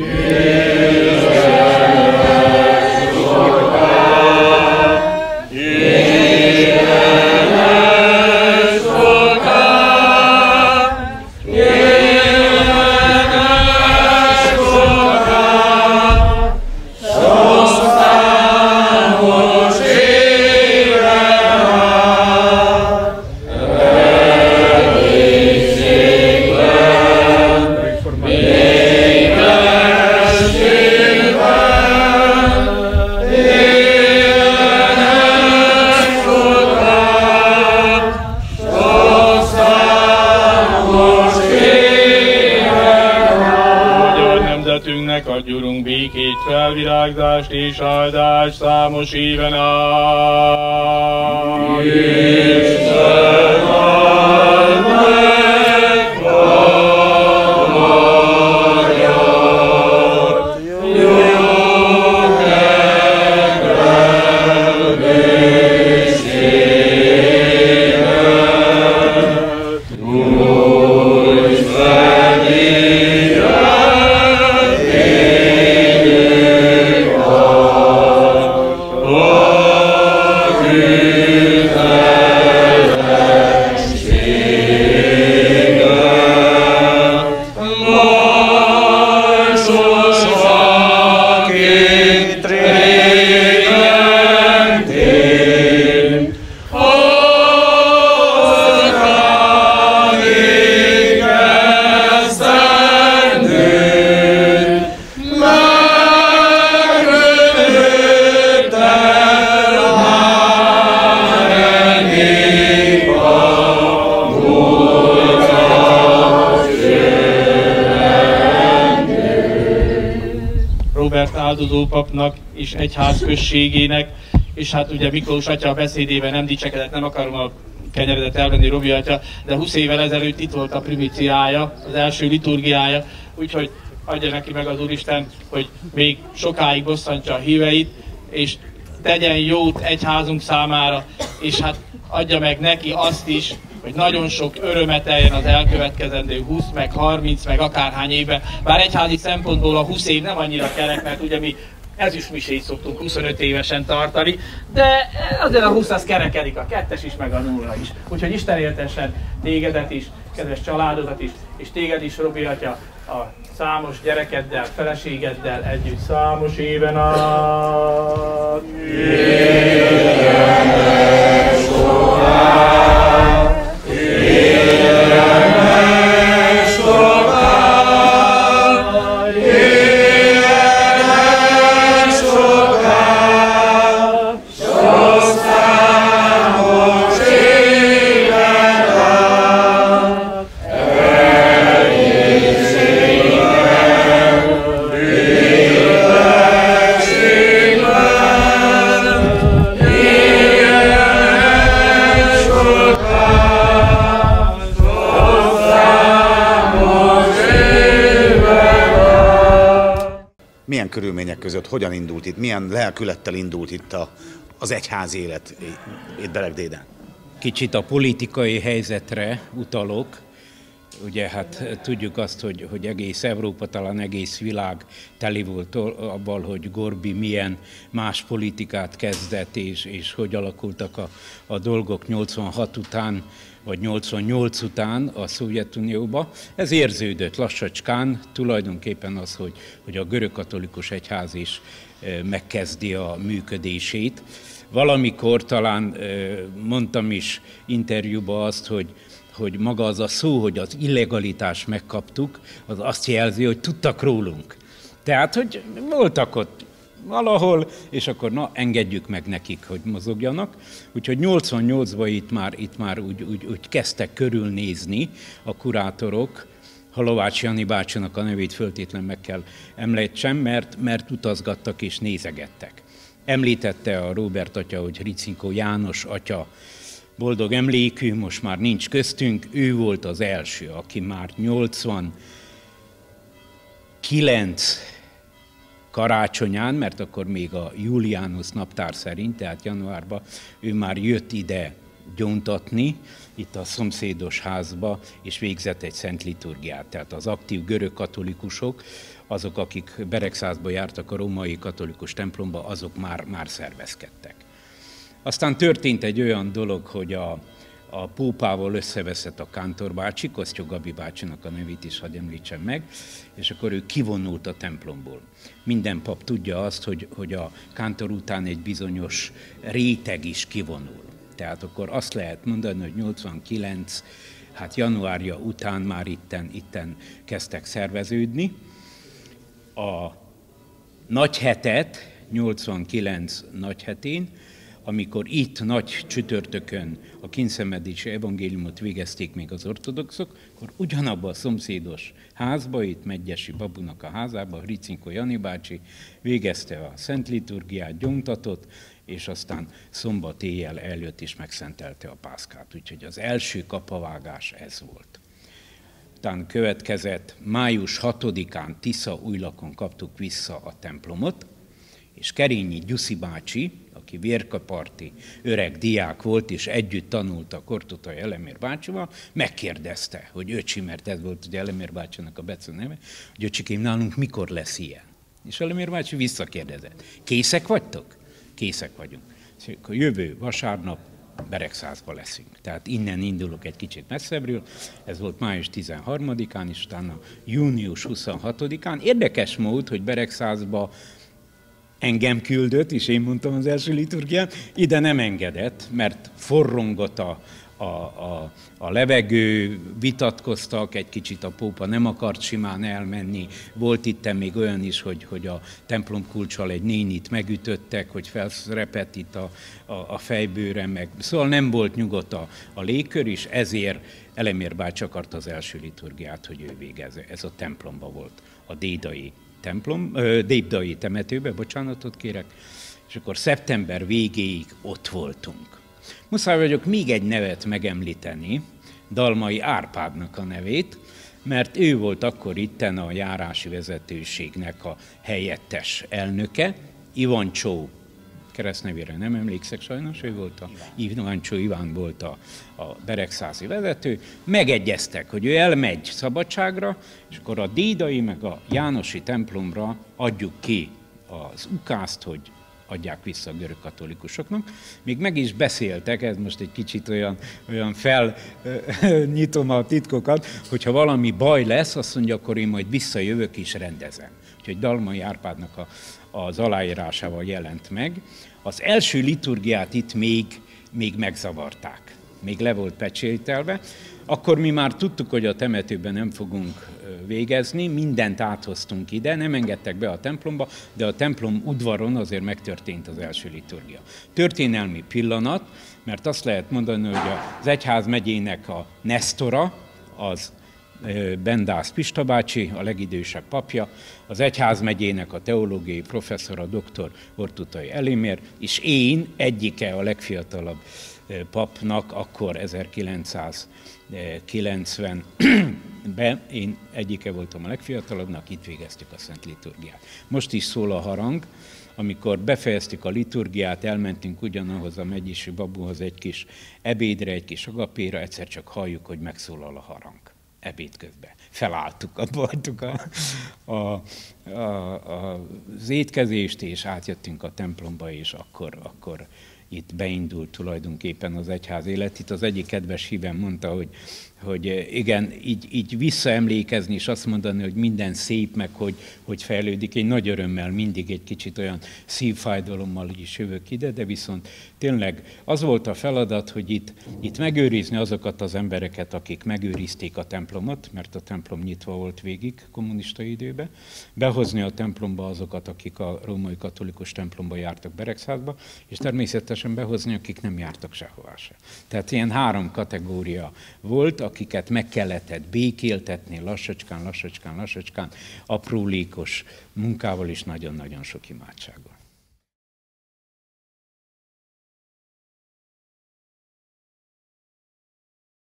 Speaker 6: Adjunk békét, felvirágzást és áldást számos éven át. Isten áld meg vagyat, jó kedvelésséget, nyújts meg áldozó papnak és egyház községének, és hát ugye Miklós atya a beszédében nem dicsekedett, nem akarom a kenyeredet elvenni, Robi atya, de húsz évvel ezelőtt itt volt a primíciája, az első liturgiája, úgyhogy adja neki meg az Úristen, hogy még sokáig bosszantsa a híveit, és tegyen jót egyházunk számára, és hát
Speaker 1: adja meg neki azt is, hogy nagyon sok örömet eljen az elkövetkezendő húsz, meg harminc, meg akárhány évben. Bár egyházi szempontból a húsz év nem annyira kerek, mert ugye mi ezüstmisét szoktunk huszonöt évesen tartani, de azért a húsz az kerekedik, a kettes is, meg a nulla is. Úgyhogy Isten éltessen tégedet is, kedves családodat is, és téged is, Robi atya, a számos gyerekeddel, feleségeddel együtt számos éven át. Éljenek soká, éljenek soká, éljenek soká, sok számos éven át.
Speaker 7: Milyen körülmények között, hogyan indult itt, milyen lelkülettel indult itt a, az egyházi élet itt Beregdéden?
Speaker 8: Kicsit a politikai helyzetre utalok. Ugye hát tudjuk azt, hogy, hogy egész Európa, talán egész világ teli volt abban, hogy Gorbi milyen más politikát kezdett, és, és hogy alakultak a, a dolgok nyolcvanhat után, vagy nyolcvannyolc után a Szovjetunióba. Ez érződött lassacskán, tulajdonképpen az, hogy, hogy a görögkatolikus egyház is megkezdi a működését. Valamikor talán mondtam is interjúban azt, hogy hogy maga az a szó, hogy az illegalitást megkaptuk, az azt jelzi, hogy tudtak rólunk. Tehát, hogy voltak ott valahol, és akkor na, engedjük meg nekik, hogy mozogjanak. Úgyhogy nyolcvannyolcban itt már, itt már úgy, úgy, úgy kezdtek körülnézni a kurátorok. Halovács Jani bácsinak a nevét föltétlenül meg kell említsem, mert, mert utazgattak és nézegettek. Említette a Róbert atya, hogy Ricinko János atya boldog emlékű, most már nincs köztünk, ő volt az első, aki már nyolcvankilenc karácsonyán, mert akkor még a Julianus naptár szerint, tehát januárban, ő már jött ide gyóntatni, itt a szomszédos házba, és végzett egy szent liturgiát. Tehát az aktív görög katolikusok, azok, akik Beregszázba jártak a római katolikus templomba, azok már, már szervezkedtek. Aztán történt egy olyan dolog, hogy a, a pópával összeveszett a Kántor bácsi, Kosztyó Gabi bácsinak a nevét is hadd említsem meg, és akkor ő kivonult a templomból. Minden pap tudja azt, hogy, hogy a Kántor után egy bizonyos réteg is kivonul. Tehát akkor azt lehet mondani, hogy nyolcvankilenc, hát januárja után már itten, itten kezdtek szerveződni. A nagyhetet, nyolcvankilenc nagyhetén, amikor itt nagy csütörtökön a Kinszemedési evangéliumot végezték még az ortodoxok, akkor ugyanabban a szomszédos házba, itt Medgyesi babunak a házában, Ricinko Jani bácsi végezte a szent liturgiát, gyóntatott, és aztán szombat éjjel eljött és megszentelte a pászkát. Úgyhogy az első kapavágás ez volt. Utána következett május hatodikán Tiszaújlakon kaptuk vissza a templomot, és Kerényi Gyuszi bácsi, aki vérkaparti öreg diák volt, és együtt tanult a Kortotai Elemér bácsival, megkérdezte, hogy öcsi, mert ez volt ugye Elemér bácsinak a Bece neve, hogy öcsikém, nálunk mikor lesz ilyen? És Elemér bácsi visszakérdezett, készek vagytok? Készek vagyunk. És akkor jövő vasárnap Beregszázba leszünk. Tehát innen indulok egy kicsit messzebbről, ez volt május tizenharmadikán, és utána június huszonhatodikán. Érdekes mód, hogy Beregszázba engem küldött, és én mondtam az első liturgiát, ide nem engedett, mert forrongott a, a, a, a levegő, vitatkoztak, egy kicsit a pópa nem akart simán elmenni, volt itt még olyan is, hogy, hogy a templom kulccsal egy nénit megütöttek, hogy felrepett itt a, a, a fejbőre, meg. Szóval nem volt nyugodt a, a légkör, és ezért Elemér bácsi akart az első liturgiát, hogy ő végezze. Ez a templomba volt, a dédai templom, Dépdai temetőbe, bocsánatot kérek, és akkor szeptember végéig ott voltunk. Muszáj vagyok még egy nevet megemlíteni, Dalmai Árpádnak a nevét, mert ő volt akkor itten a járási vezetőségnek a helyettes elnöke, Ivancsó keresztnevére nem emlékszek sajnos, ő volt a Iváncsó Iván volt a, a beregszázi vezető, megegyeztek, hogy ő elmegy szabadságra, és akkor a Dédai meg a Jánosi templomra adjuk ki az ukázt, hogy adják vissza a görög katolikusoknak. Még meg is beszéltek, ez most egy kicsit olyan, olyan felnyitom a titkokat, hogyha valami baj lesz, azt mondja, akkor én majd visszajövök és rendezem. Úgyhogy Dalmai Árpádnak a, az aláírásával jelent meg. Az első liturgiát itt még, még megzavarták, még le volt pecsételve. Akkor mi már tudtuk, hogy a temetőben nem fogunk végezni, mindent áthoztunk ide, nem engedtek be a templomba, de a templom udvaron azért megtörtént az első liturgia. Történelmi pillanat, mert azt lehet mondani, hogy az egyházmegyének a nesztora, az Bendász Pista bácsi, a legidősebb papja, az egyházmegyének a teológiai professzora, doktor Ortutai Elimér, és én egyike a legfiatalabb papnak, akkor ezerkilencszázkilencvenben, én egyike voltam a legfiatalabbnak, itt végeztük a Szent Liturgiát. Most is szól a harang, amikor befejeztük a liturgiát, elmentünk ugyanahoz a megyési babuhoz egy kis ebédre, egy kis agapéra, egyszer csak halljuk, hogy megszólal a harang. Ebéd közben. Felálltuk, abbahagytuk a, a, a, a, az étkezést, és átjöttünk a templomba, és akkor, akkor itt beindult tulajdonképpen az egyház élet. Itt az egyik kedves hívem mondta, hogy, hogy igen, így, így visszaemlékezni, és azt mondani, hogy minden szép, meg hogy, hogy fejlődik. Én nagy örömmel mindig egy kicsit olyan szívfájdalommal is jövök ide, de viszont tényleg az volt a feladat, hogy itt, itt megőrizni azokat az embereket, akik megőrizték a templomot, mert a templom nyitva volt végig kommunista időben, behozni a templomba azokat, akik a római katolikus templomba jártak Beregszázba, és természetesen behozni, akik nem jártak sehová se. Tehát ilyen három kategória volt, akiket meg kellett békéltetni lassacskán, lassacskán, lassacskán, aprólékos munkával és nagyon-nagyon sok imádsággal.